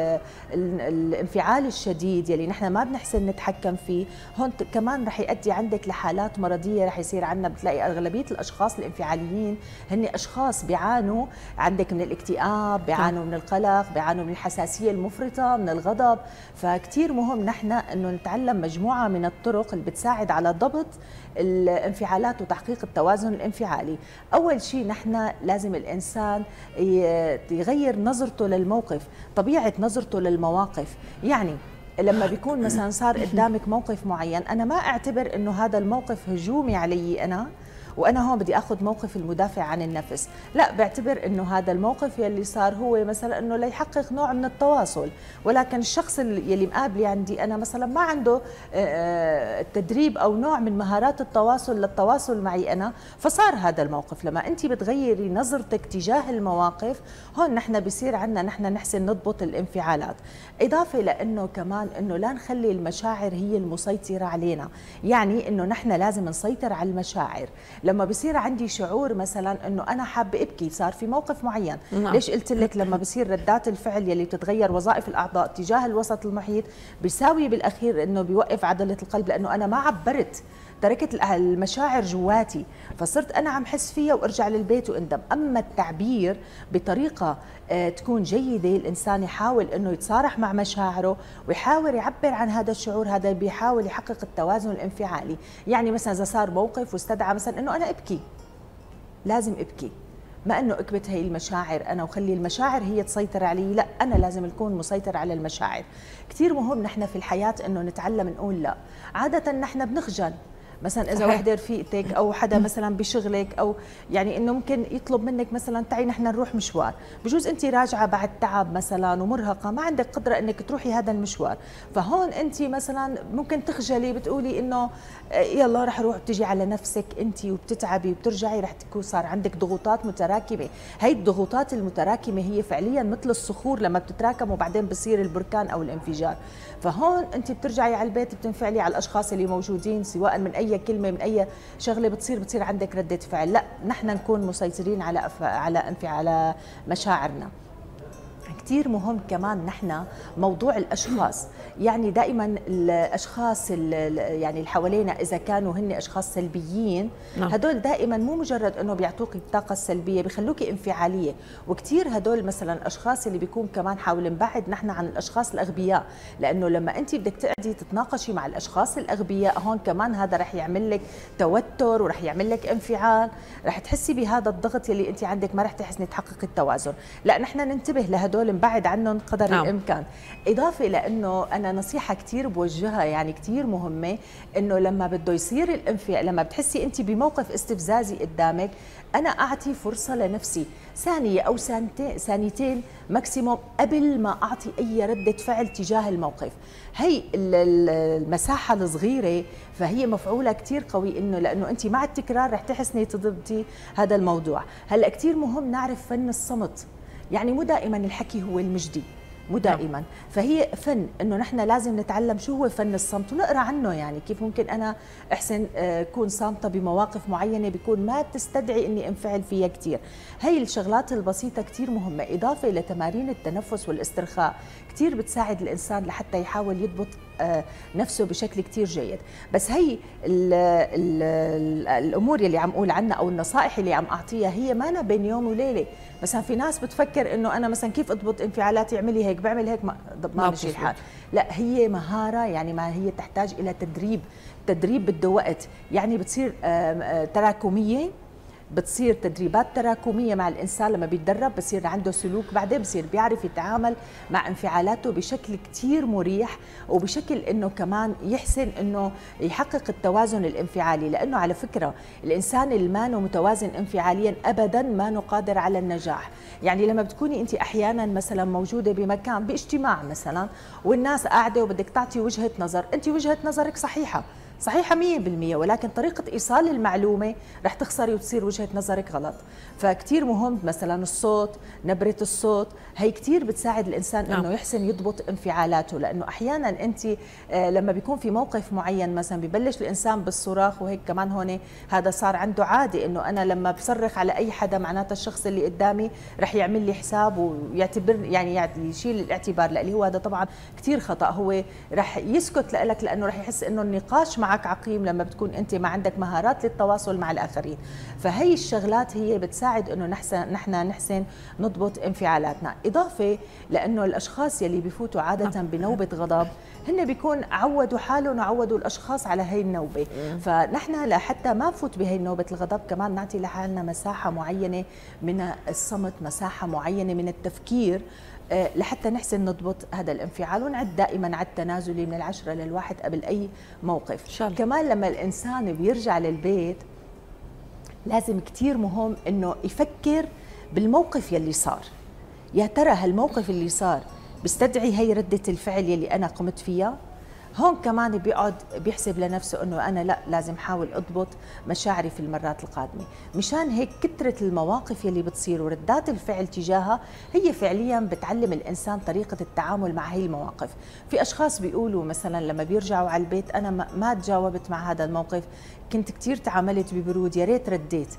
الانفعال الشديد يلي نحن ما بنحسن نتحكم فيه، هون كمان رح يؤدي عندك لحالات مرضيه، رح يصير عندنا بتلاقي اغلبيه الاشخاص الانفعاليين هن اشخاص بيعانوا عندك من الاكتئاب، بيعانوا من القلق، بيعانوا من الحساسيه المفرطه، من الغضب. فكتير مهم نحن انه نتعلم مجموعه من الطرق اللي بتساعد على ضبط الانفعالات وتحقيق التوازن الانفعالي. اول شيء نحن لازم الانسان يغير نظرته للموقف، طبيعه نظرته للمواقف. يعني لما بيكون مثلا صار قدامك موقف معين، انا ما اعتبر انه هذا الموقف هجومي علي انا وانا هون بدي اخذ موقف المدافع عن النفس، لا، بعتبر انه هذا الموقف يلي صار هو مثلا انه ليحقق نوع من التواصل، ولكن الشخص يلي مقابلي عندي انا مثلا ما عنده تدريب او نوع من مهارات التواصل للتواصل معي انا، فصار هذا الموقف. لما انت بتغيري نظرتك تجاه المواقف، هون نحن بصير عندنا نحن نحسن نضبط الانفعالات. اضافه لانه كمان انه لا نخلي المشاعر هي المسيطره علينا، يعني انه نحن لازم نسيطر على المشاعر. لما بصير عندي شعور مثلا انه انا حابه ابكي، صار في موقف معين، ليش قلت لك لما بصير ردات الفعل يلي بتتغير وظائف الاعضاء تجاه الوسط المحيط بيساوي بالاخير انه بيوقف عضله القلب، لانه انا ما عبرت، تركت المشاعر جواتي، فصرت انا عم حس فيها وارجع للبيت واندم. اما التعبير بطريقه تكون جيده، الانسان يحاول انه يتصارح مع مشاعره ويحاول يعبر عن هذا الشعور، هذا بيحاول يحقق التوازن الانفعالي. يعني مثلا اذا صار موقف واستدعى مثلا انه انا ابكي، لازم ابكي، ما انه اكبت هي المشاعر انا وخلي المشاعر هي تسيطر علي، لا انا لازم اكون مسيطر على المشاعر. كثير مهم نحن في الحياه انه نتعلم نقول لا. عاده نحن بنخجل، مثلا اذا وحده رفيقتك او حدا مثلا بشغلك او يعني انه ممكن يطلب منك مثلا تعي نحن نروح مشوار، بجوز انت راجعه بعد تعب مثلا ومرهقه ما عندك قدره انك تروحي هذا المشوار، فهون انت مثلا ممكن تخجلي بتقولي انه يلا رح اروح، بتجي على نفسك انت وبتتعبي وبترجعي رح تكون صار عندك ضغوطات متراكمه. هي الضغوطات المتراكمه هي فعليا مثل الصخور لما بتتراكم وبعدين بصير البركان او الانفجار. فهون انت بترجعي على البيت بتنفعلي على الاشخاص اللي موجودين سواء من اي كلمه من اي شغله بتصير عندك رده فعل. لا نحن نكون مسيطرين على مشاعرنا. كثير مهم كمان نحن موضوع الاشخاص، يعني دائما الاشخاص يعني اللي حوالينا اذا كانوا هن اشخاص سلبيين هدول دائما مو مجرد انه بيعطوك الطاقه السلبيه، بيخلوكي انفعاليه. وكثير هدول مثلا الاشخاص اللي بيكون كمان حاول نبعد نحن عن الاشخاص الاغبياء، لانه لما انت بدك تقعدي تتناقشي مع الاشخاص الاغبياء هون كمان هذا رح يعمل لك توتر ورح يعمل لك انفعال، رح تحسي بهذا الضغط يلي انت عندك، ما رح تحسني تحققي التوازن. لا نحن ننتبه لهدول نبعد عنهم قدر الامكان. اضافه لانه انا نصيحه كثير بوجهها يعني كثير مهمه، انه لما بده يصير الانفعال، لما بتحسي انت بموقف استفزازي قدامك، انا اعطي فرصه لنفسي ثانيه او ثانيتين ماكسيموم قبل ما اعطي اي رده فعل تجاه الموقف. هي المساحه الصغيره فهي مفعولها كثير قوي، انه لانه انت مع التكرار رح تحسني تضبطي هذا الموضوع. هلا كثير مهم نعرف فن الصمت، يعني مو دائما الحكي هو المجدي، مو دائما، فهي فن انه نحن لازم نتعلم شو هو فن الصمت ونقرا عنه، يعني كيف ممكن انا احسن اكون صامته بمواقف معينه بيكون ما تستدعي اني انفعل فيها كثير. هي الشغلات البسيطه كثير مهمه، اضافه الى تمارين التنفس والاسترخاء كثير بتساعد الانسان لحتى يحاول يضبط نفسه بشكل كثير جيد. بس هي الامور اللي عم اقول عنها او النصائح اللي عم اعطيها هي ما بين يوم وليله. مثلا في ناس بتفكر انه انا مثلا كيف اضبط انفعالاتي، اعملي هيك بعمل هيك ما بمشي الحال. لا هي مهاره، يعني ما هي تحتاج الى تدريب بده وقت، يعني بتصير تراكميه، بتصير تدريبات تراكميه مع الانسان. لما بيتدرب بصير عنده سلوك، بعدين بصير بيعرف يتعامل مع انفعالاته بشكل كثير مريح، وبشكل انه كمان يحسن انه يحقق التوازن الانفعالي. لانه على فكره الانسان اللي ما متوازن انفعاليا ابدا ما قادر على النجاح. يعني لما بتكوني انت احيانا مثلا موجوده بمكان باجتماع مثلا والناس قاعده وبدك تعطي وجهه نظر، انت وجهه نظرك صحيحه 100%، ولكن طريقة إيصال المعلومة رح تخسري وتصير وجهة نظرك غلط. فكتير مهم مثلا الصوت، نبرة الصوت، هي كتير بتساعد الإنسان أنه يحسن يضبط انفعالاته. لأنه أحيانا أنت لما بيكون في موقف معين مثلا ببلش الإنسان بالصراخ، وهيك كمان هون هذا صار عنده عادة، أنه أنا لما بصرخ على أي حدا معناته الشخص اللي قدامي رح يعمل لي حساب ويعتبر يعني يشيل الاعتبار لإلي. هو هذا طبعا كتير خطأ، هو رح يسكت لك لأنه رح يحس أنه النقاش معك عقيم لما بتكون انت ما عندك مهارات للتواصل مع الاخرين. فهي الشغلات هي بتساعد انه نحن نحسن نضبط انفعالاتنا. اضافه لانه الاشخاص يلي بيفوتوا عاده بنوبه غضب هن بيكون عودوا حالهم وعودوا الاشخاص على هي النوبه، فنحن لحتى ما نفوت بهي نوبه الغضب كمان نعطي لحالنا مساحه معينه من الصمت، مساحه معينه من التفكير لحتى نحسن نضبط هذا الانفعال. ونعد دائما على التنازلي من 10 ل1 قبل اي موقف. كمان لما الانسان بيرجع للبيت لازم كتير مهم انه يفكر بالموقف يلي صار، يا ترى هالموقف اللي صار بيستدعي هي ردة الفعل يلي انا قمت فيها. هون كمان بيقعد بيحسب لنفسه انه انا لا لازم احاول اضبط مشاعري في المرات القادمه. مشان هيك كثره المواقف يلي بتصير وردات الفعل تجاهها هي فعليا بتعلم الانسان طريقه التعامل مع هي المواقف. في اشخاص بيقولوا مثلا لما بيرجعوا على البيت انا ما تجاوبت مع هذا الموقف، كنت كثير تعاملت ببرود، يا ريت رديت.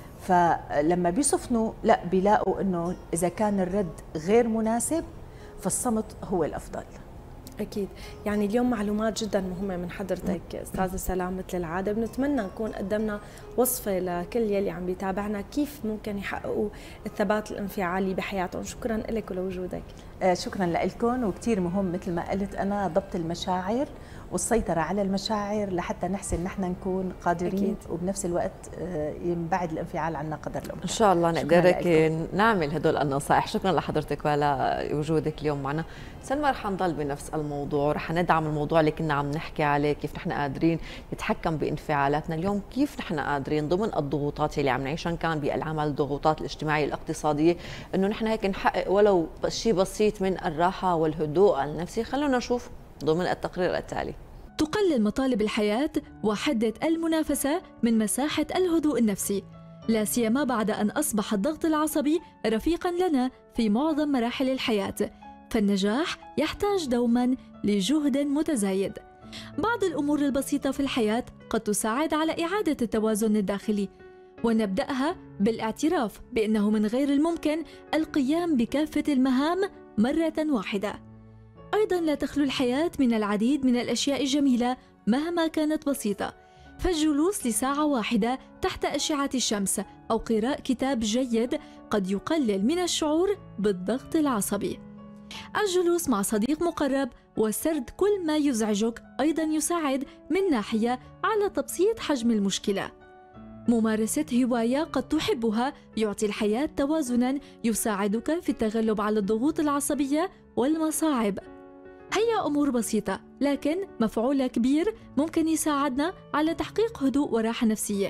فلما بيصفنوا لا بيلاقوا انه اذا كان الرد غير مناسب فالصمت هو الافضل. أكيد، يعني اليوم معلومات جدا مهمة من حضرتك أستاذة سلام. مثل العادة بنتمنى نكون قدمنا وصفة لكل يلي عم بيتابعنا كيف ممكن يحققوا الثبات الانفعالي بحياتهم. شكرا لك ولوجودك. شكرا لكم. وكثير مهم مثل ما قلت أنا ضبط المشاعر والسيطرة على المشاعر لحتى نحسن نحن نكون قادرين أكيد. وبنفس الوقت ينبعد الانفعال عنا قدر الإمكان. إن شاء الله نقدر نعمل هدول النصائح. شكرا لحضرتك وعلى وجودك اليوم معنا. سلمى رح نضل بنفس الموضوع، رح ندعم الموضوع اللي كنا عم نحكي عليه، كيف نحن قادرين نتحكم بانفعالاتنا اليوم، كيف نحن قادرين ضمن الضغوطات اللي عم نعيشها، كان بالعمل الضغوطات الاجتماعية الاقتصادية، انه نحن هيك نحقق ولو شيء بسيط من الراحة والهدوء النفسي. خلونا نشوف ضمن التقرير التالي. تقلل مطالب الحياة وحدة المنافسة من مساحة الهدوء النفسي، لا سيما بعد أن أصبح الضغط العصبي رفيقاً لنا في معظم مراحل الحياة، فالنجاح يحتاج دوماً لجهد متزايد. بعض الأمور البسيطة في الحياة قد تساعد على إعادة التوازن الداخلي، ونبدأها بالاعتراف بأنه من غير الممكن القيام بكافة المهام مرة واحدة. أيضاً لا تخلو الحياة من العديد من الأشياء الجميلة مهما كانت بسيطة، فالجلوس لساعة واحدة تحت أشعة الشمس أو قراءة كتاب جيد قد يقلل من الشعور بالضغط العصبي. الجلوس مع صديق مقرب وسرد كل ما يزعجك أيضاً يساعد من ناحية على تبسيط حجم المشكلة. ممارسة هواية قد تحبها يعطي الحياة توازناً يساعدك في التغلب على الضغوط العصبية والمصاعب. هي أمور بسيطة لكن مفعولها كبير ممكن يساعدنا على تحقيق هدوء وراحة نفسية.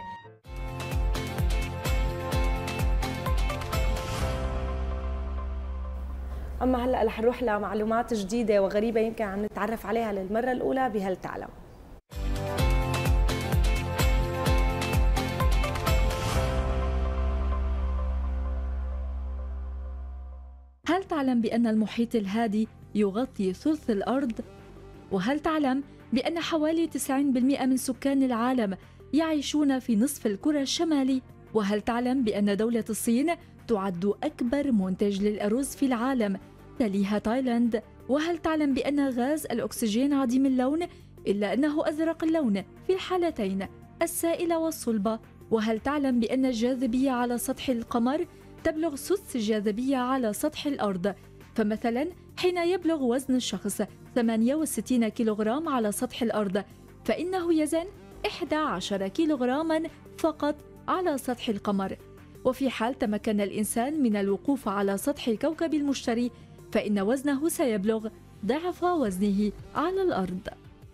أما هلأ رح نروح لمعلومات جديدة وغريبة يمكن عم نتعرف عليها للمرة الأولى بهل تعلم. هل تعلم بأن المحيط الهادي يغطي ثلث الأرض؟ وهل تعلم بأن حوالي 90% من سكان العالم يعيشون في نصف الكرة الشمالي؟ وهل تعلم بأن دولة الصين تعد أكبر منتج للأرز في العالم، تليها تايلاند؟ وهل تعلم بأن غاز الأكسجين عديم اللون إلا أنه أزرق اللون في الحالتين السائلة والصلبة؟ وهل تعلم بأن الجاذبية على سطح القمر تبلغ سدس الجاذبية على سطح الأرض؟ فمثلا حين يبلغ وزن الشخص 68 كيلوغرام على سطح الأرض، فإنه يزن 11 كيلوغراما فقط على سطح القمر. وفي حال تمكن الإنسان من الوقوف على سطح كوكب المشتري، فإن وزنه سيبلغ ضعف وزنه على الأرض.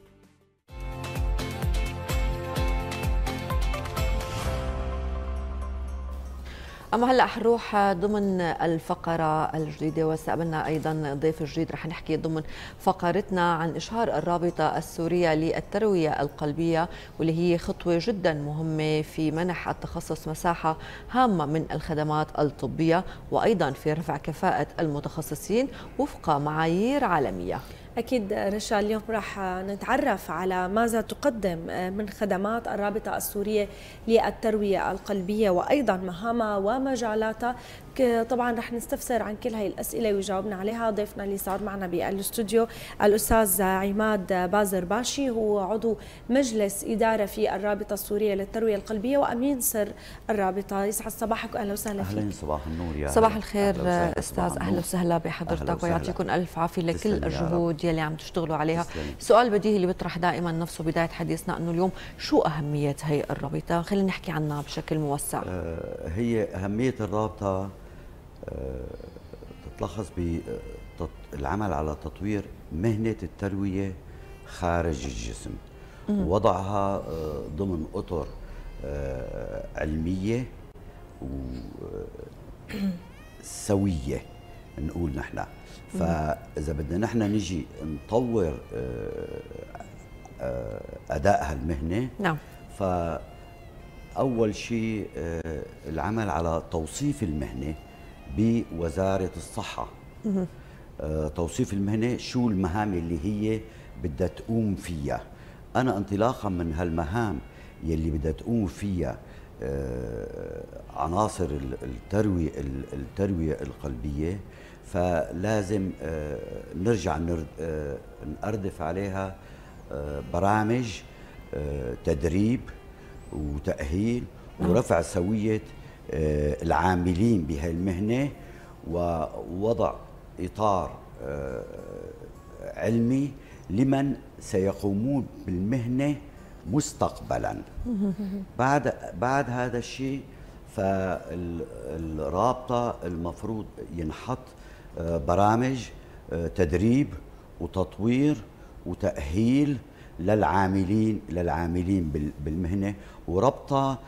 أما هلأ حنروح ضمن الفقرة الجديدة، واستقبلنا أيضا ضيف جديد رح نحكي ضمن فقرتنا عن إشهار الرابطة السورية للتروية القلبية، واللي هي خطوة جدا مهمة في منح التخصص مساحة هامة من الخدمات الطبية، وأيضا في رفع كفاءة المتخصصين وفق معايير عالمية. أكيد رشا، اليوم راح نتعرف على ماذا تقدم من خدمات الرابطة السورية للتروية القلبية وأيضا مهامها ومجالاتها. طبعا رح نستفسر عن كل هاي الأسئلة ويجاوبنا عليها ضيفنا اللي صار معنا بالاستوديو الأستاذ عماد بازر باشي، هو عضو مجلس إدارة في الرابطة السورية للتروية القلبية وأمين سر الرابطة. يسعد صباحك وأهلا وسهلا فيك. أهلا، صباح النور يا صباح الخير أستاذ، أهلا وسهلا بحضرتك ويعطيكم ألف عافية لكل الجهود يلي عم تشتغلوا عليها. سؤال بديهي اللي بيطرح دائما نفسه بداية حديثنا، أنه اليوم شو أهمية هي الرابطة؟ خلينا نحكي عنها بشكل موسع. هي أهمية الرابطة تتلخص بالعمل على تطوير مهنة التروية خارج الجسم، ووضعها ضمن أطر علمية وسوية نقول نحن. فإذا بدنا نحن نجي نطور أداء هالمهنة، نعم، فأول شيء العمل على توصيف المهنة بوزارة الصحة. توصيف المهنة، شو المهام اللي هي بدها تقوم فيها. أنا انطلاقا من هالمهام يلي بدها تقوم فيها عناصر التروية القلبية، فلازم نرجع نردف عليها برامج تدريب وتأهيل ورفع سوية العاملين بهالمهنة، ووضع إطار علمي لمن سيقومون بالمهنة مستقبلا. بعد هذا الشيء فالرابطة المفروض ينحط برامج تدريب وتطوير وتأهيل للعاملين بالمهنة، وربطها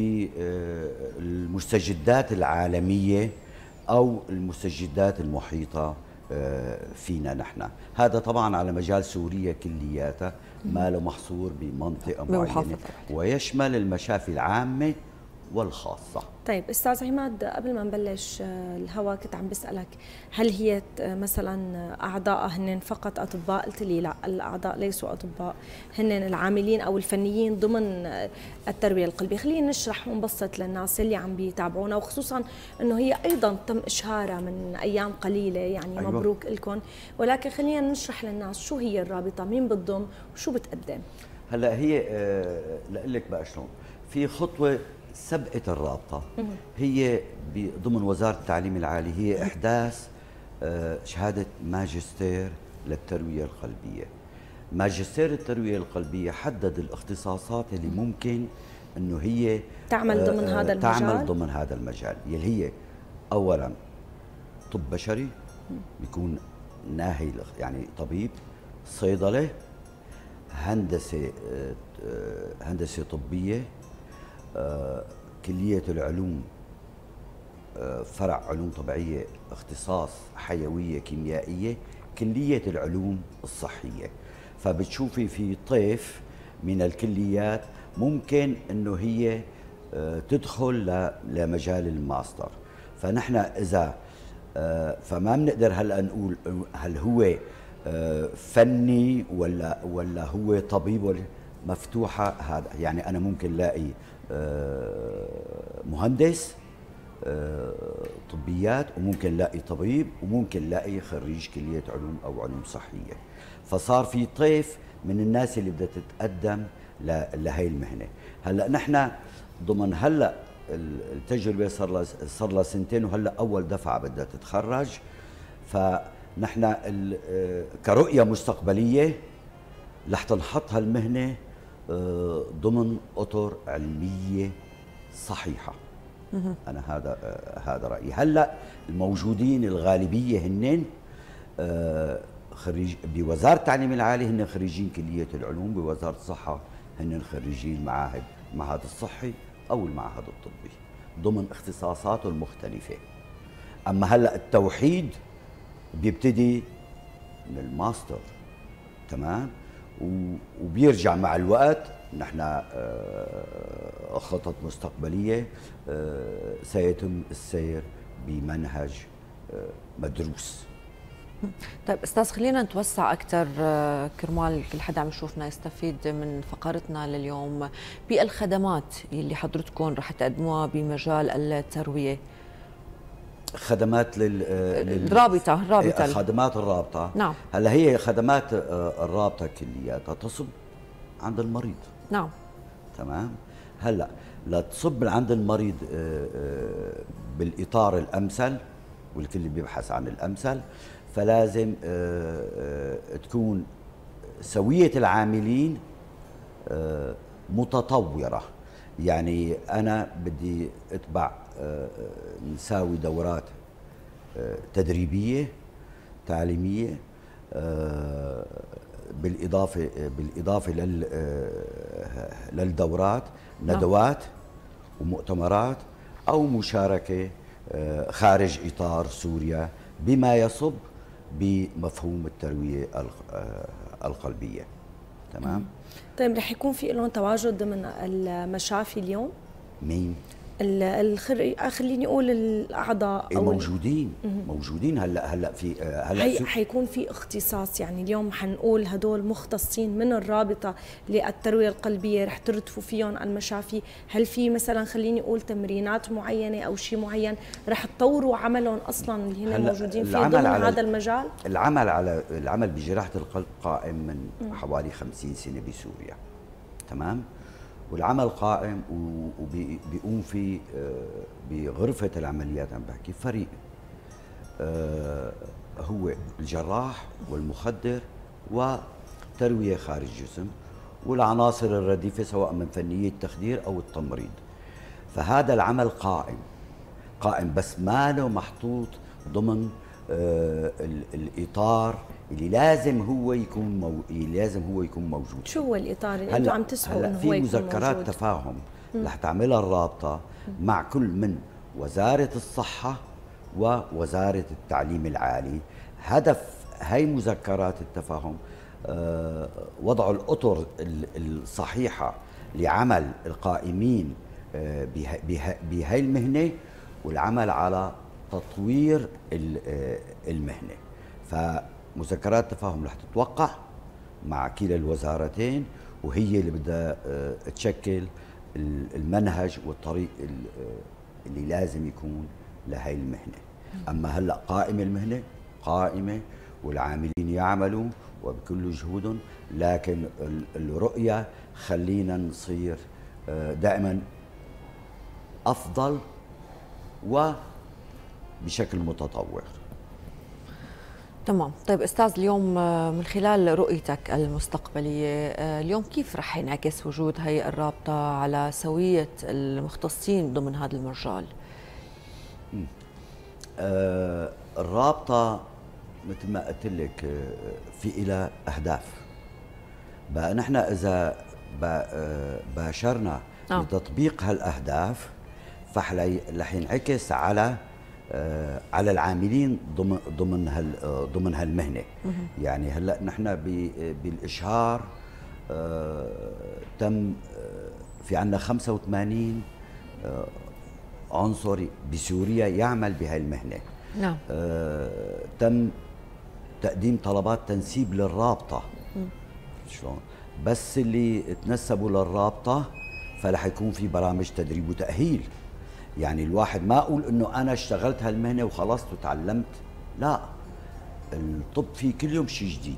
بالمستجدات العالمية أو المستجدات المحيطة فينا نحن. هذا طبعا على مجال سوريا كلياتها، ما له محصور بمنطقة معينة، ويشمل المشافي العامة والخاصة. طيب استاذ عماد، قبل ما نبلش الهوا كنت عم بسألك هل هي مثلا اعضائها هن فقط اطباء؟ قلت لي لا، الاعضاء ليسوا اطباء، هن العاملين او الفنيين ضمن التربية القلبية. خلينا نشرح ونبسط للناس اللي عم بيتابعونا، وخصوصا انه هي ايضا تم اشهارها من ايام قليلة يعني. أيوة. مبروك لكم. ولكن خلينا نشرح للناس شو هي الرابطة، مين بتضم وشو بتقدم. هلا هي لأقول لك بقى شلون في خطوة سبقت الرابطة، هي ضمن وزارة التعليم العالي، هي إحداث شهادة ماجستير للتروية القلبية. ماجستير التروية القلبية حدد الاختصاصات اللي ممكن انه هي تعمل ضمن هذا المجال، تعمل ضمن هذا المجال، اللي هي اولا طب بشري، بيكون ناهي يعني طبيب، صيدلة، هندسة طبية، كلية العلوم فرع علوم طبيعية اختصاص حيوية كيميائية، كلية العلوم الصحية. فبتشوفي في طيف من الكليات ممكن انه هي تدخل لمجال الماستر. فنحن اذا فما بنقدر هلا نقول هل هو فني ولا هو طبيب ولا مفتوحة. هذا يعني أنا ممكن لاقي مهندس طبيات، وممكن لاقي طبيب، وممكن لاقي خريج كلية علوم أو علوم صحية. فصار في طيف من الناس اللي بدها تتقدم لهي المهنة. هلا نحن ضمن هلا التجربة صار لها سنتين، وهلا أول دفعة بدها تتخرج. فنحن كرؤية مستقبلية رح تنحط هالمهنة ضمن اطر علميه صحيحه. انا هذا رايي. هلا الموجودين الغالبيه هن خريج بوزاره التعليم العالي، هن خريجين كليه العلوم، بوزاره الصحه هن خريجين المعهد الصحي او المعهد الطبي ضمن اختصاصاته المختلفه. اما هلا التوحيد بيبتدي من الماستر، تمام، وبيرجع مع الوقت. نحن خطط مستقبلية سيتم السير بمنهج مدروس. طيب استاذ، خلينا نتوسع اكثر كرمال كل حدا عم يشوفنا يستفيد من فقرتنا لليوم بالخدمات اللي حضرتكم رح تقدموها بمجال التروية. خدمات الرابطة خدمات الرابطة. نعم. هلا هي خدمات الرابطة كلياتها تصب عند المريض. نعم. تمام. هلا لتصب عند المريض بالإطار الأمثل، والكل بيبحث عن الأمثل، فلازم تكون سوية العاملين متطورة. يعني أنا بدي أتبع نساوي دورات تدريبية تعليمية، بالإضافة للدورات ندوات ومؤتمرات أو مشاركة خارج إطار سوريا بما يصب بمفهوم التروية القلبية. تمام. طيب رح يكون في لهم تواجد ضمن المشافي اليوم؟ مين؟ خليني اقول الاعضاء او موجودين هلا في حيكون في اختصاص. يعني اليوم حنقول هدول مختصين من الرابطه للترويه القلبيه رح تردفوا فيهم المشافي. هل في مثلا خليني اقول تمرينات معينه او شيء معين رح تطوروا عملهم اصلا اللي هن موجودين فيه ضمن هذا المجال؟ العمل بجراحه القلب قائم من حوالي 50 سنه بسوريا. تمام. والعمل قائم وبيقوم في بغرفة العمليات. عم بحكي فريق هو الجراح والمخدر وتروية خارج الجسم والعناصر الرديفة سواء من فنية التخدير أو التمريض. فهذا العمل قائم بس ما له محطوط ضمن الإطار اللي لازم هو يكون موجود. شو هو الإطار اللي أنتم عم تسعوا إنه هو يكون موجود؟ في مذكرات تفاهم رح تعملها الرابطة مع كل من وزارة الصحة ووزارة التعليم العالي. هدف هاي مذكرات التفاهم وضع الأطر الصحيحة لعمل القائمين بهاي المهنة والعمل على تطوير المهنة. فمذكرات التفاهم رح تتوقع مع كلا الوزارتين، وهي اللي بدها تشكل المنهج والطريق اللي لازم يكون لهي المهنة. أما هلأ قائمة المهنة قائمة والعاملين يعملوا وبكل جهودهم، لكن الرؤية خلينا نصير دائما أفضل وبشكل متطور. تمام. طيب أستاذ، اليوم من خلال رؤيتك المستقبلية اليوم كيف رح ينعكس وجود هي الرابطة على سوية المختصين ضمن هذا المجال؟ الرابطة مثل ما قلت لك في إلى أهداف. بقى نحن إذا باشرنا لتطبيق هالأهداف فرح ينعكس على العاملين ضمن هالمهنة. يعني هلا نحن بالإشهار تم في عندنا 85 عنصري بسوريا يعمل بهاي المهنة. نعم. تم تقديم طلبات تنسيب للرابطة. شلون؟ بس اللي تنسبوا للرابطة فرح يكون في برامج تدريب وتأهيل. يعني الواحد ما أقول إنه أنا اشتغلت هالمهنة وخلصت وتعلمت، لا، الطب فيه كل يوم شيء جديد.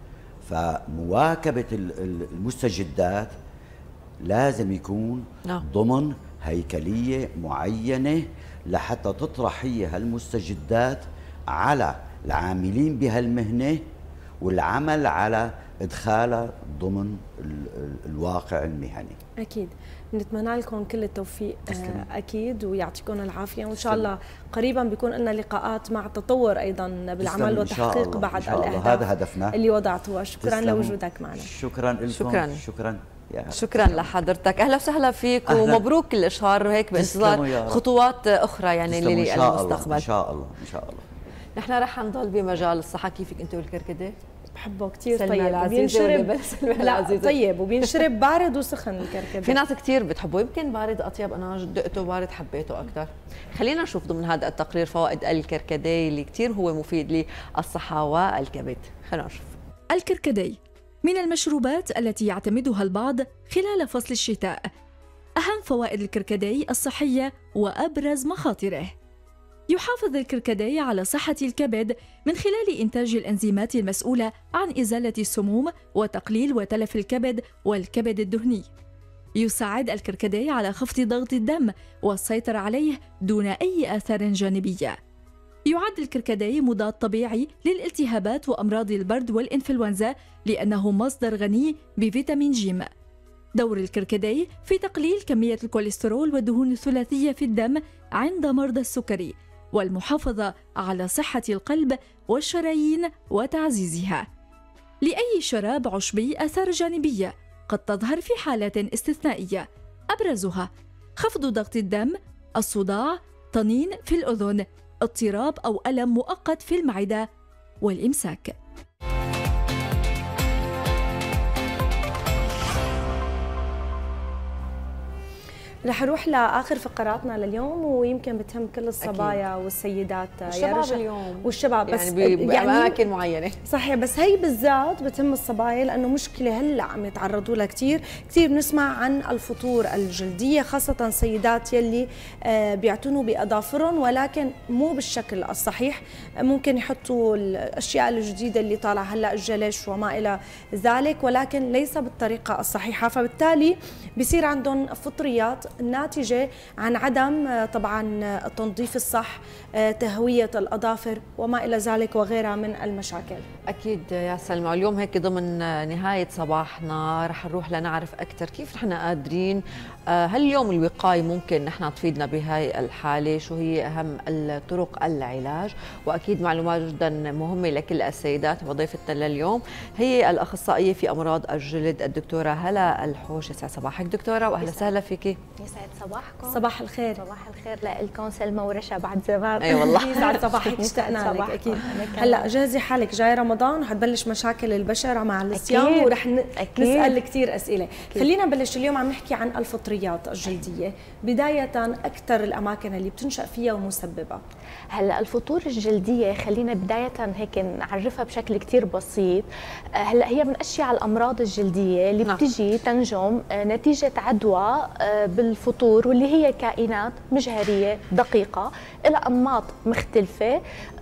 فمواكبة المستجدات لازم يكون ضمن هيكلية معينة لحتى تطرح هي هالمستجدات على العاملين بهالمهنة والعمل على إدخالها ضمن الواقع المهني. أكيد. نتمنى لكم كل التوفيق أكيد ويعطيكم العافية، وإن شاء الله قريبا بيكون لنا لقاءات مع تطور أيضا بالعمل وتحقيق بعض الأهداف هذا هدفنا اللي وضعتوها. شكرا لوجودك معنا. شكرا لكم. شكرا لحضرتك. اهلا وسهلا فيك ومبروك الاشهار، هيك بانتظار خطوات اخرى يعني للمستقبل. ان شاء الله ان شاء الله. نحن رح نضل بمجال الصحه. كيفك انت والكركديه؟ بحبه كثير. طيب وبينشرب طيب وبينشرب بارد وسخن الكركديه. في ناس كثير بتحبه، يمكن بارد اطيب، انا دقته بارد حبيته اكثر. خلينا نشوف ضمن هذا التقرير فوائد الكركديه اللي كثير هو مفيد للصحه والكبد. خلينا نشوف. الكركديه من المشروبات التي يعتمدها البعض خلال فصل الشتاء. أهم فوائد الكركديه الصحية وأبرز مخاطره: يحافظ الكركديه على صحة الكبد من خلال إنتاج الأنزيمات المسؤولة عن إزالة السموم وتقليل وتلف الكبد والكبد الدهني. يساعد الكركديه على خفض ضغط الدم والسيطرة عليه دون أي آثار جانبية. يعد الكركديه مضاد طبيعي للالتهابات وأمراض البرد والإنفلونزا لأنه مصدر غني بفيتامين ج. دور الكركديه في تقليل كمية الكوليسترول والدهون الثلاثية في الدم عند مرضى السكري والمحافظة على صحة القلب والشرايين وتعزيزها. لأي شراب عشبي آثار جانبية قد تظهر في حالات استثنائية، أبرزها خفض ضغط الدم، الصداع، طنين في الأذن، اضطراب أو ألم مؤقت في المعدة والإمساك. رح نروح لاخر فقراتنا لليوم، ويمكن بتهم كل الصبايا أكيد. والسيدات والشباب اليوم والشباب بس يعني باماكن معينه. صحيح، بس هي بالذات بتهم الصبايا لانه مشكله هلا عم يتعرضوا لها كثير بنسمع عن الفطور الجلديه، خاصه سيدات يلي بيعتنوا باظافرهم ولكن مو بالشكل الصحيح. ممكن يحطوا الاشياء الجديده اللي طالعه هلا، الجلش وما الى ذلك، ولكن ليس بالطريقه الصحيحه، فبالتالي بصير عندهم فطريات الناتجة عن عدم طبعا التنظيف الصح، تهوية الأظافر وما إلى ذلك وغيرها من المشاكل. أكيد يا سلمى، اليوم هيك ضمن نهاية صباحنا رح نروح لنعرف أكثر كيف نحن قادرين هل اليوم الوقاية ممكن نحن تفيدنا بهاي الحالة، شو هي أهم الطرق العلاج، وأكيد معلومات جدا مهمة لكل السيدات. وضيفتنا لليوم هي الأخصائية في أمراض الجلد الدكتورة هلا الحوش. يسعد صباحك دكتورة وأهلا وسهلا فيكي. يسعد صباحكم. صباح الخير. صباح الخير لكم سلمى ورشا بعد زمان. اي والله. يسعد صباحك، اشتقنا لك اكيد. هلا جهزي حالك، جاي رمضان وحتبلش مشاكل البشره مع الصيام ورح نسال كثير اسئله. خلينا نبلش اليوم عم نحكي عن الفطريات الجلديه، بدايه اكثر الاماكن اللي بتنشا فيها ومسببه. هلا الفطور الجلديه خلينا بدايه هيك نعرفها بشكل كثير بسيط. هلا هي من اشياء الامراض الجلديه اللي بتجي تنجم نتيجه عدوى بالفطور، واللي هي كائنات مجهريه دقيقه لها انماط مختلفه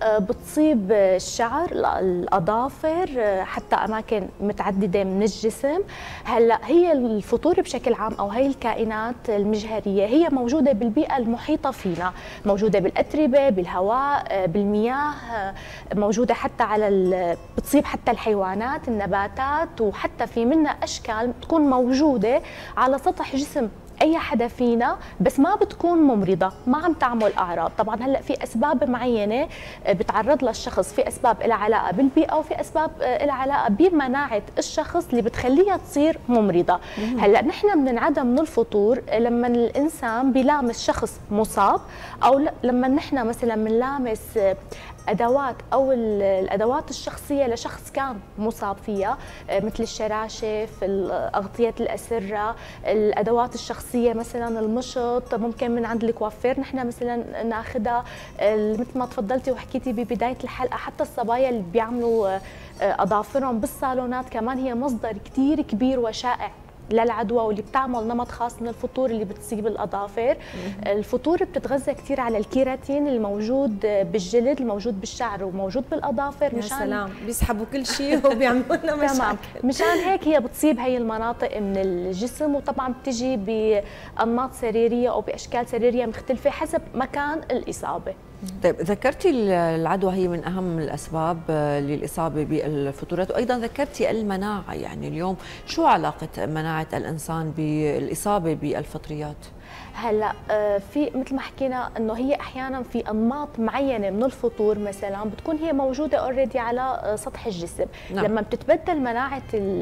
بتصيب الشعر، الاظافر، حتى اماكن متعدده من الجسم. هلا هي الفطور بشكل عام او هي الكائنات المجهريه هي موجوده بالبيئه المحيطه فينا، موجوده بالاتربه، بالهواء، بالمياه، موجوده حتى على بتصيب حتى الحيوانات، النباتات، وحتى في منها اشكال بتكون موجوده على سطح جسم اي حدا فينا، بس ما بتكون ممرضه، ما عم تعمل اعراض. طبعا هلا في اسباب معينه بتعرض لها الشخص، في اسباب لها علاقه بالبيئه وفي اسباب لها علاقه بمناعه الشخص اللي بتخليها تصير ممرضه. هلا نحن بننعدم من الفطور لما الانسان بيلامس شخص مصاب، او لما نحن مثلا بنلامس ادوات او الادوات الشخصيه لشخص كان مصاب فيها، مثل الشراشف، اغطيه الاسره، الادوات الشخصيه مثلا المشط، ممكن من عند الكوافير نحن مثلا ناخذها، مثل ما تفضلتي وحكيتي ببدايه الحلقه، حتى الصبايا اللي بيعملوا اظافرهم بالصالونات كمان هي مصدر كثير كبير وشائع للعدوى، واللي بتعمل نمط خاص من الفطور اللي بتصيب الاظافر. الفطور بتتغذى كثير على الكيراتين الموجود بالجلد، الموجود بالشعر وموجود بالاظافر. يا سلام، بيسحبوا كل شيء وبيعملوا لنا مشاكل. مشان هيك هي بتصيب هي المناطق من الجسم، وطبعا بتجي بانماط سريريه او باشكال سريريه مختلفه حسب مكان الاصابه. طيب ذكرتي العدوى هي من أهم الأسباب للإصابة بالفطورات، وأيضا ذكرتي المناعة. يعني اليوم شو علاقة مناعة الإنسان بالإصابة بالفطريات؟ هلا في مثل ما حكينا انه هي احيانا في انماط معينه من الفطور مثلا بتكون هي موجوده اوريدي على سطح الجسم. نعم. لما بتتبدل مناعه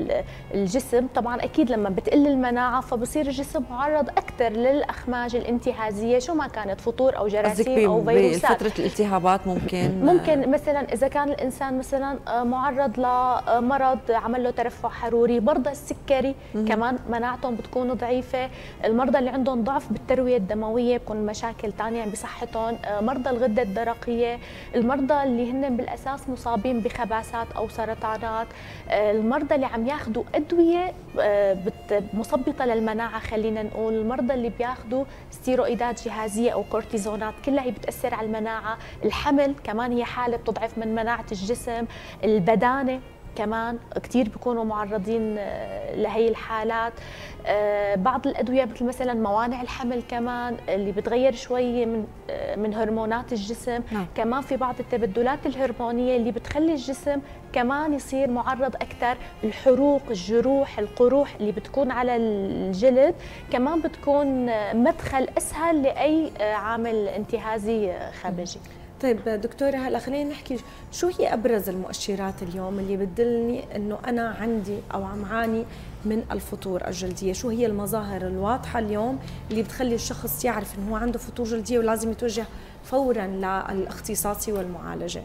الجسم طبعا اكيد لما بتقل المناعه فبصير الجسم معرض اكثر للاخماج الانتهازيه، شو ما كانت فطور او جراثيم او فيروسات. بفتره الالتهابات ممكن مثلا اذا كان الانسان مثلا معرض لمرض عمل له ترفع حروري، مرضى السكري كمان مناعتهم بتكون ضعيفه، المرضى اللي عندهم ضعف بالترويه الدمويه بكون مشاكل ثانيه بصحتهم، مرضى الغده الدرقيه، المرضى اللي هن بالاساس مصابين بخباثات او سرطانات، المرضى اللي عم ياخذوا ادويه مثبطه للمناعه خلينا نقول، المرضى اللي بياخذوا ستيرويدات جهازيه او كورتيزونات كلها هي بتاثر على المناعه، الحمل كمان هي حاله بتضعف من مناعه الجسم، البدانه كمان كثير بيكونوا معرضين لهي الحالات، بعض الادويه مثل مثلا موانع الحمل كمان اللي بتغير شوي من هرمونات الجسم. نعم. كمان في بعض التبدلات الهرمونيه اللي بتخلي الجسم كمان يصير معرض اكثر، الحروق، الجروح، القروح اللي بتكون على الجلد كمان بتكون مدخل اسهل لاي عامل انتهازي خارجي. طيب دكتورة، هلا خلينا نحكي شو هي أبرز المؤشرات اليوم اللي بتدلني إنه أنا عندي أو عم عاني من الفطور الجلدية؟ شو هي المظاهر الواضحة اليوم اللي بتخلي الشخص يعرف إنه هو عنده فطور جلدية ولازم يتوجه فوراً للاختصاصي والمعالجة؟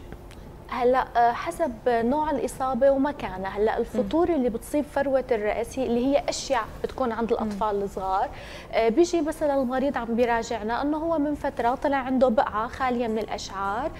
هلا حسب نوع الاصابه ومكانها. هلا الفطور اللي بتصيب فروه الراس اللي هي اشياء بتكون عند الاطفال الصغار، بيجي مثلا المريض عم بيراجعنا انه هو من فتره طلع عنده بقعه خاليه من الاشعار،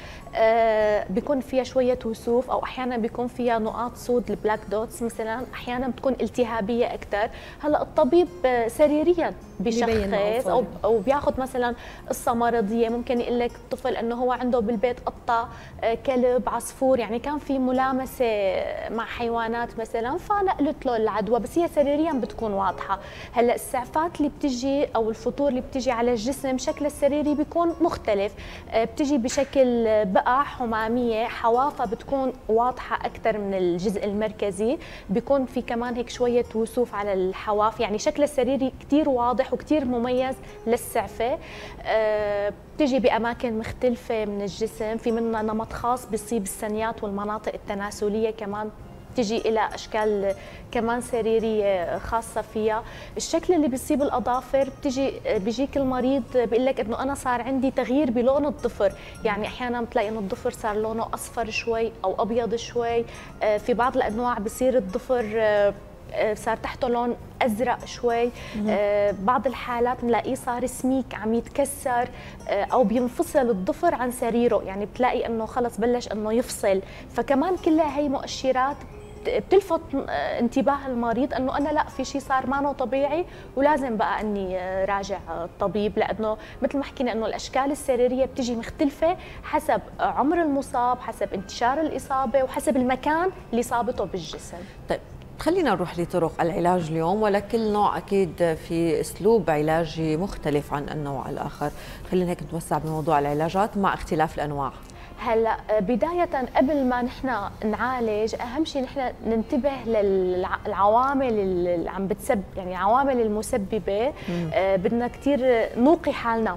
بيكون فيها شويه وسوف او احيانا بيكون فيها نقاط سود، البلاك دوتس مثلا، احيانا بتكون التهابيه اكثر. هلا الطبيب سريريا بيشخص او بياخذ مثلا قصه مرضيه، ممكن يقول لك الطفل انه هو عنده بالبيت قطه، كلب، عصفور، يعني كان في ملامسه مع حيوانات مثلا فنقلت له العدوى، بس هي سريريا بتكون واضحه. هلا السعفات اللي بتجي او الفطور اللي بتجي على الجسم شكل السريري بيكون مختلف، بتجي بشكل بقع حماميه، حوافها بتكون واضحه اكثر من الجزء المركزي، بيكون في كمان هيك شويه وسوف على الحواف، يعني شكل السريري كثير واضح وكثير مميز للسعفه. بتجي باماكن مختلفه من الجسم، في منها نمط خاص بيصيب الثنيات والمناطق التناسليه، كمان تجي إلى أشكال كمان سريرية خاصة فيها. الشكل اللي بيصيب الأظافر بيجيك المريض بيقول لك إنه أنا صار عندي تغيير بلون الضفر، يعني أحيانا بتلاقي إنه الضفر صار لونه أصفر شوي أو أبيض شوي، في بعض الأنواع بصير الضفر صار تحته لون ازرق شوي، بعض الحالات بنلاقيه صار سميك عم يتكسر، او بينفصل الضفر عن سريره، يعني بتلاقي انه خلص بلش انه يفصل. فكمان كلها هي مؤشرات بتلفت انتباه المريض انه انا لا، في شيء صار مانو طبيعي ولازم بقى اني راجع الطبيب، لانه مثل ما حكينا انه الاشكال السريريه بتجي مختلفه حسب عمر المصاب، حسب انتشار الاصابه، وحسب المكان اللي صابته بالجسم. طيب خلينا نروح لطرق العلاج اليوم، ولكل نوع اكيد في اسلوب علاجي مختلف عن النوع الاخر. خلينا هيك نتوسع بموضوع العلاجات مع اختلاف الانواع. هلا بداية قبل ما نحن نعالج، أهم شيء نحن ننتبه للعوامل اللي عم بتسبب، يعني العوامل المسببة. بدنا كثير نوقي حالنا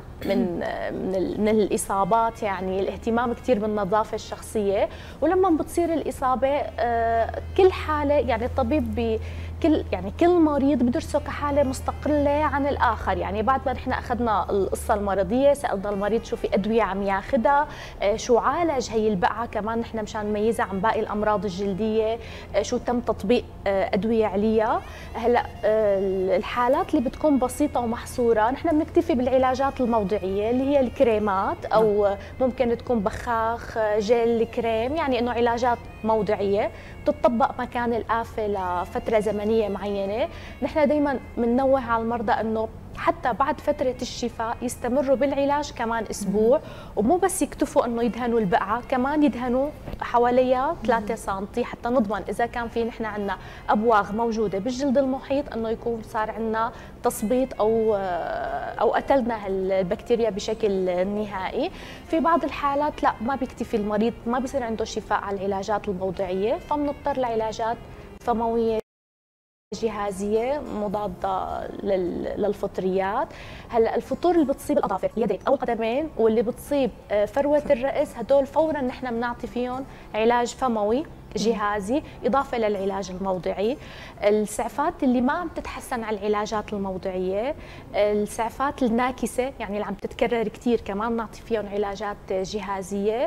من الإصابات، يعني الاهتمام كثير بالنظافة الشخصية. ولما بتصير الإصابة كل حالة، يعني الطبيب كل مريض بدرسه كحالة مستقلة عن الآخر. يعني بعد ما نحن أخذنا القصة المرضية، سألنا المريض شو في أدوية عم ياخذها، شو عالج هي البقعة كمان نحن مشان نميزها عن باقي الأمراض الجلدية، شو تم تطبيق أدوية عليها. هلا الحالات اللي بتكون بسيطة ومحصورة نحن بنكتفي بالعلاجات الموضعية اللي هي الكريمات، أو ممكن تكون بخاخ، جل، كريم، يعني إنه علاجات موضعية بتطبق مكان الآفة لفترة زمنية معينة. نحن دايما بننوه على المرضى إنه حتى بعد فترة الشفاء يستمروا بالعلاج كمان أسبوع، ومو بس يكتفوا إنه يدهنوا البقعة، كمان يدهنوا حواليها 3 سم حتى نضمن إذا كان في نحن عندنا أبواغ موجودة بالجلد المحيط إنه يكون صار عندنا تثبيط أو قتلنا البكتيريا بشكل نهائي. في بعض الحالات لا، ما بيكتفي المريض، ما بيصير عنده شفاء على العلاجات الموضعية، فبنضطر لعلاجات فموية جهازية مضادة للفطريات. هلا الفطور اللي بتصيب الأظافر، اليدين أو القدمين، واللي بتصيب فروة الرأس، هدول فورا نحن بنعطي فيهم علاج فموي جهازي إضافة للعلاج الموضعي. السعفات اللي ما عم تتحسن على العلاجات الموضعية، السعفات الناكسة يعني اللي عم تتكرر كثير، كمان نعطي فيهم علاجات جهازية.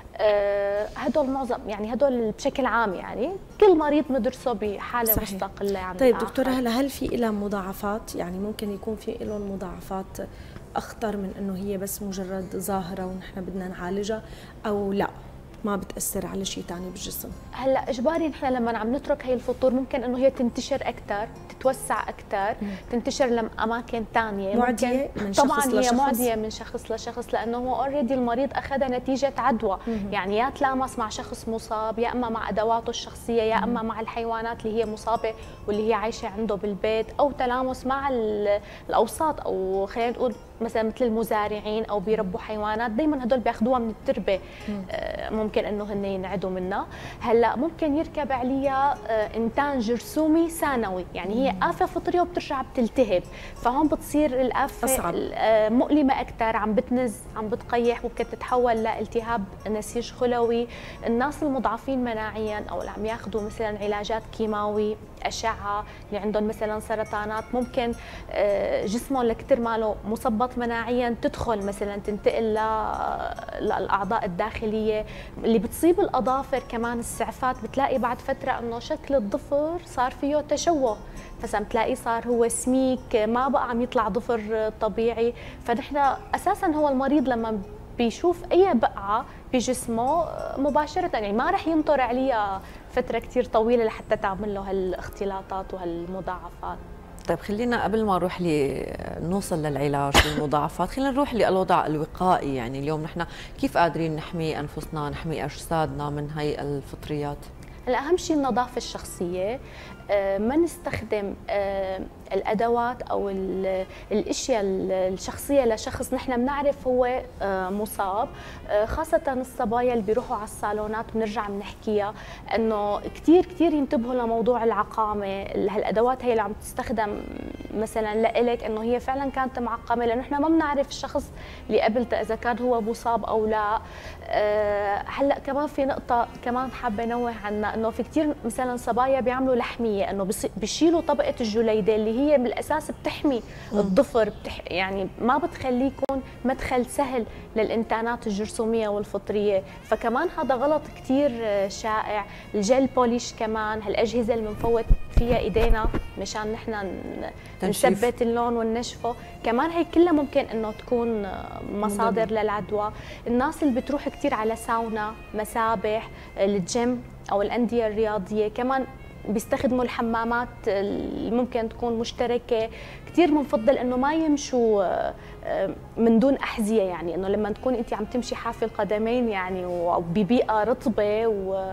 هدول معظم، يعني هدول بشكل عام، يعني كل مريض ندرسه بحالة صحيح. مستقلة عن طيب الآخر. دكتورة، هل في لها مضاعفات؟ يعني ممكن يكون في لهم مضاعفات أخطر من إنه هي بس مجرد ظاهرة ونحن بدنا نعالجها، أو لا ما بتأثر على شيء ثاني بالجسم؟ هلا اجباري نحن لما عم نترك هي الفطور ممكن انه هي تنتشر اكثر، تتوسع اكثر، تنتشر لاماكن ثانيه، معديه من شخص طبعا لشخص. هي معديه من شخص لشخص، لانه هو اوريدي المريض اخذها نتيجه عدوى، يعني يا تلامس مع شخص مصاب، يا اما مع ادواته الشخصيه، يا اما مع الحيوانات اللي هي مصابه واللي هي عايشه عنده بالبيت، او تلامس مع الاوساط، او خلينا نقول مثلا مثل المزارعين او بيربوا حيوانات، دائما هدول بياخذوها من التربه، ممكن انه هن ينعدوا منها. هلا ممكن يركب عليها انتان جرثومي ثانوي، يعني هي آفة فطريه وبترجع بتلتهب، فهون بتصير الآفة أصعب. مؤلمه اكثر، عم بتنز، عم بتقيح، وممكن تتحول لالتهاب نسيج خلوي. الناس المضعفين مناعيا او اللي عم ياخذوا مثلا علاجات كيماوي، اشعه، اللي عندهم مثلا سرطانات، ممكن جسمهم لكتر ماله مثبط مناعيا تدخل مثلا تنتقل للاعضاء الداخليه. اللي بتصيب الاظافر كمان السعفات، بتلاقي بعد فتره انه شكل الظفر صار فيه تشوه، فسمتلاقي صار هو سميك، ما بقى عم يطلع ظفر طبيعي. فنحن اساسا هو المريض لما بيشوف اي بقعه بجسمه مباشره، يعني ما رح ينطر عليها فتره كثير طويله لحتى تعمل له هالاختلاطات وهالمضاعفات. طيب خلينا قبل ما نروح نوصل للعلاج والمضاعفات، خلينا نروح للوضع الوقائي. يعني اليوم نحن كيف قادرين نحمي انفسنا، نحمي اجسادنا من هي الفطريات؟ هلا اهم شيء النظافه الشخصيه، ما نستخدم الادوات او الاشياء الشخصيه لشخص نحن بنعرف هو مصاب، خاصه الصبايا اللي بيروحوا على الصالونات بنرجع بنحكيها انه كثير ينتبهوا لموضوع العقامه. هالادوات هي اللي عم تستخدم مثلا لإلك انه هي فعلا كانت معقمه، لانه نحن ما بنعرف الشخص اللي قبلته اذا كان هو مصاب او لا. هلا كمان في نقطه كمان حابه انوه عنها، انه في كثير مثلا صبايا بيعملوا لحميه، انه بيشيلوا طبقه الجليده اللي هي بالاساس بتحمي الضفر، يعني ما بتخليه يكون مدخل سهل للانتانات الجرثوميه والفطريه، فكمان هذا غلط كثير شائع. الجل بوليش كمان، هالاجهزه اللي بنفوت فيها ايدينا مشان نحن نثبت اللون وننشفه، كمان هي كلها ممكن انه تكون مصادر للعدوى. الناس اللي بتروح كثير على ساونا، مسابح، الجيم او الانديه الرياضيه، كمان بيستخدموا الحمامات اللي ممكن تكون مشتركه. كثير بنفضل انه ما يمشوا من دون احذيه، يعني انه لما تكون انت عم تمشي حافي القدمين يعني وببيئه رطبه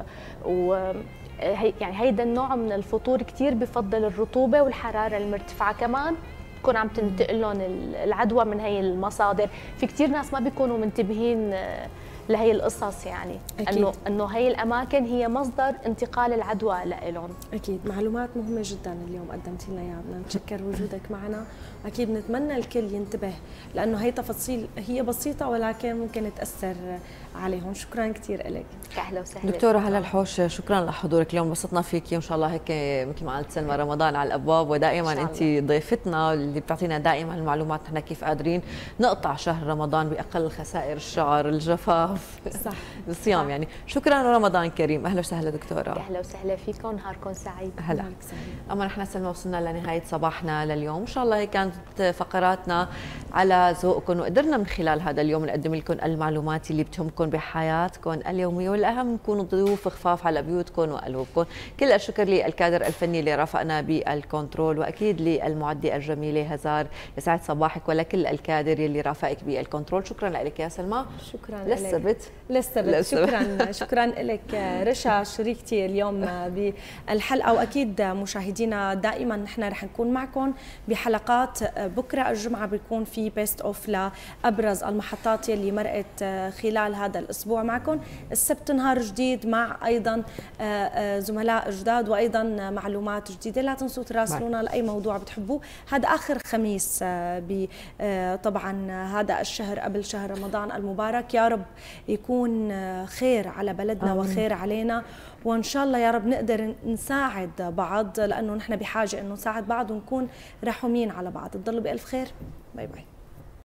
يعني هيدا النوع من الفطور كثير بفضل الرطوبه والحراره المرتفعه، كمان تكون عم تنتقل لهم العدوى من هي المصادر. في كثير ناس ما بيكونوا منتبهين لهي القصص، يعني انه هي الاماكن هي مصدر انتقال العدوى لهم. اكيد معلومات مهمه جدا اليوم قدمتي لنا اياها، بدنا نتشكر وجودك معنا. اكيد نتمنى الكل ينتبه، لانه هي تفاصيل هي بسيطه ولكن ممكن تاثر عليهم. شكرا كثير لك. اهلا وسهلا دكتوره هلا الحوش، شكرا لحضورك اليوم، انبسطنا فيكي، وان شاء الله هيك مثل ما قالت سلمى رمضان على الابواب، ودائما انت ضيفتنا اللي بتعطينا دائما المعلومات نحن كيف قادرين نقطع شهر رمضان باقل خسائر الشعر، الجفاف، صح الصيام. يعني شكرا ورمضان كريم. اهلا وسهلا دكتوره. اهلا وسهلا فيكم، نهاركم سعيد. هلا. اما نحن سلمى وصلنا لنهايه صباحنا لليوم، ان شاء الله هي كانت فقراتنا على ذوقكم، وقدرنا من خلال هذا اليوم نقدم لكم المعلومات اللي بتهمكم بحياتكم اليوميه، والاهم تكونوا ضيوف خفاف على بيوتكم وقلوبكم. كل الشكر للكادر الفني اللي رافقنا بالكنترول، واكيد للمعده الجميله هزار، يسعد صباحك، ولكل الكادر اللي رافقك بالكنترول. شكرا لك يا سلمى. شكرا للسبت. شكرا لك رشا، شريكتي اليوم بالحلقه، واكيد مشاهدينا دائما نحن رح نكون معكم بحلقات. بكره الجمعه بيكون في بيست اوف لابرز المحطات يلي مرقت خلال هذا الاسبوع معكم. السبت نهار جديد مع ايضا زملاء جداد وايضا معلومات جديده. لا تنسوا تراسلونا لاي موضوع بتحبوه. هذا اخر خميس طبعا هذا الشهر قبل شهر رمضان المبارك، يا رب يكون خير على بلدنا وخير علينا، وان شاء الله يا رب نقدر نساعد بعض، لانه نحن بحاجه انه نساعد بعض ونكون رحومين على بعض. تضلوا بالف خير. باي باي.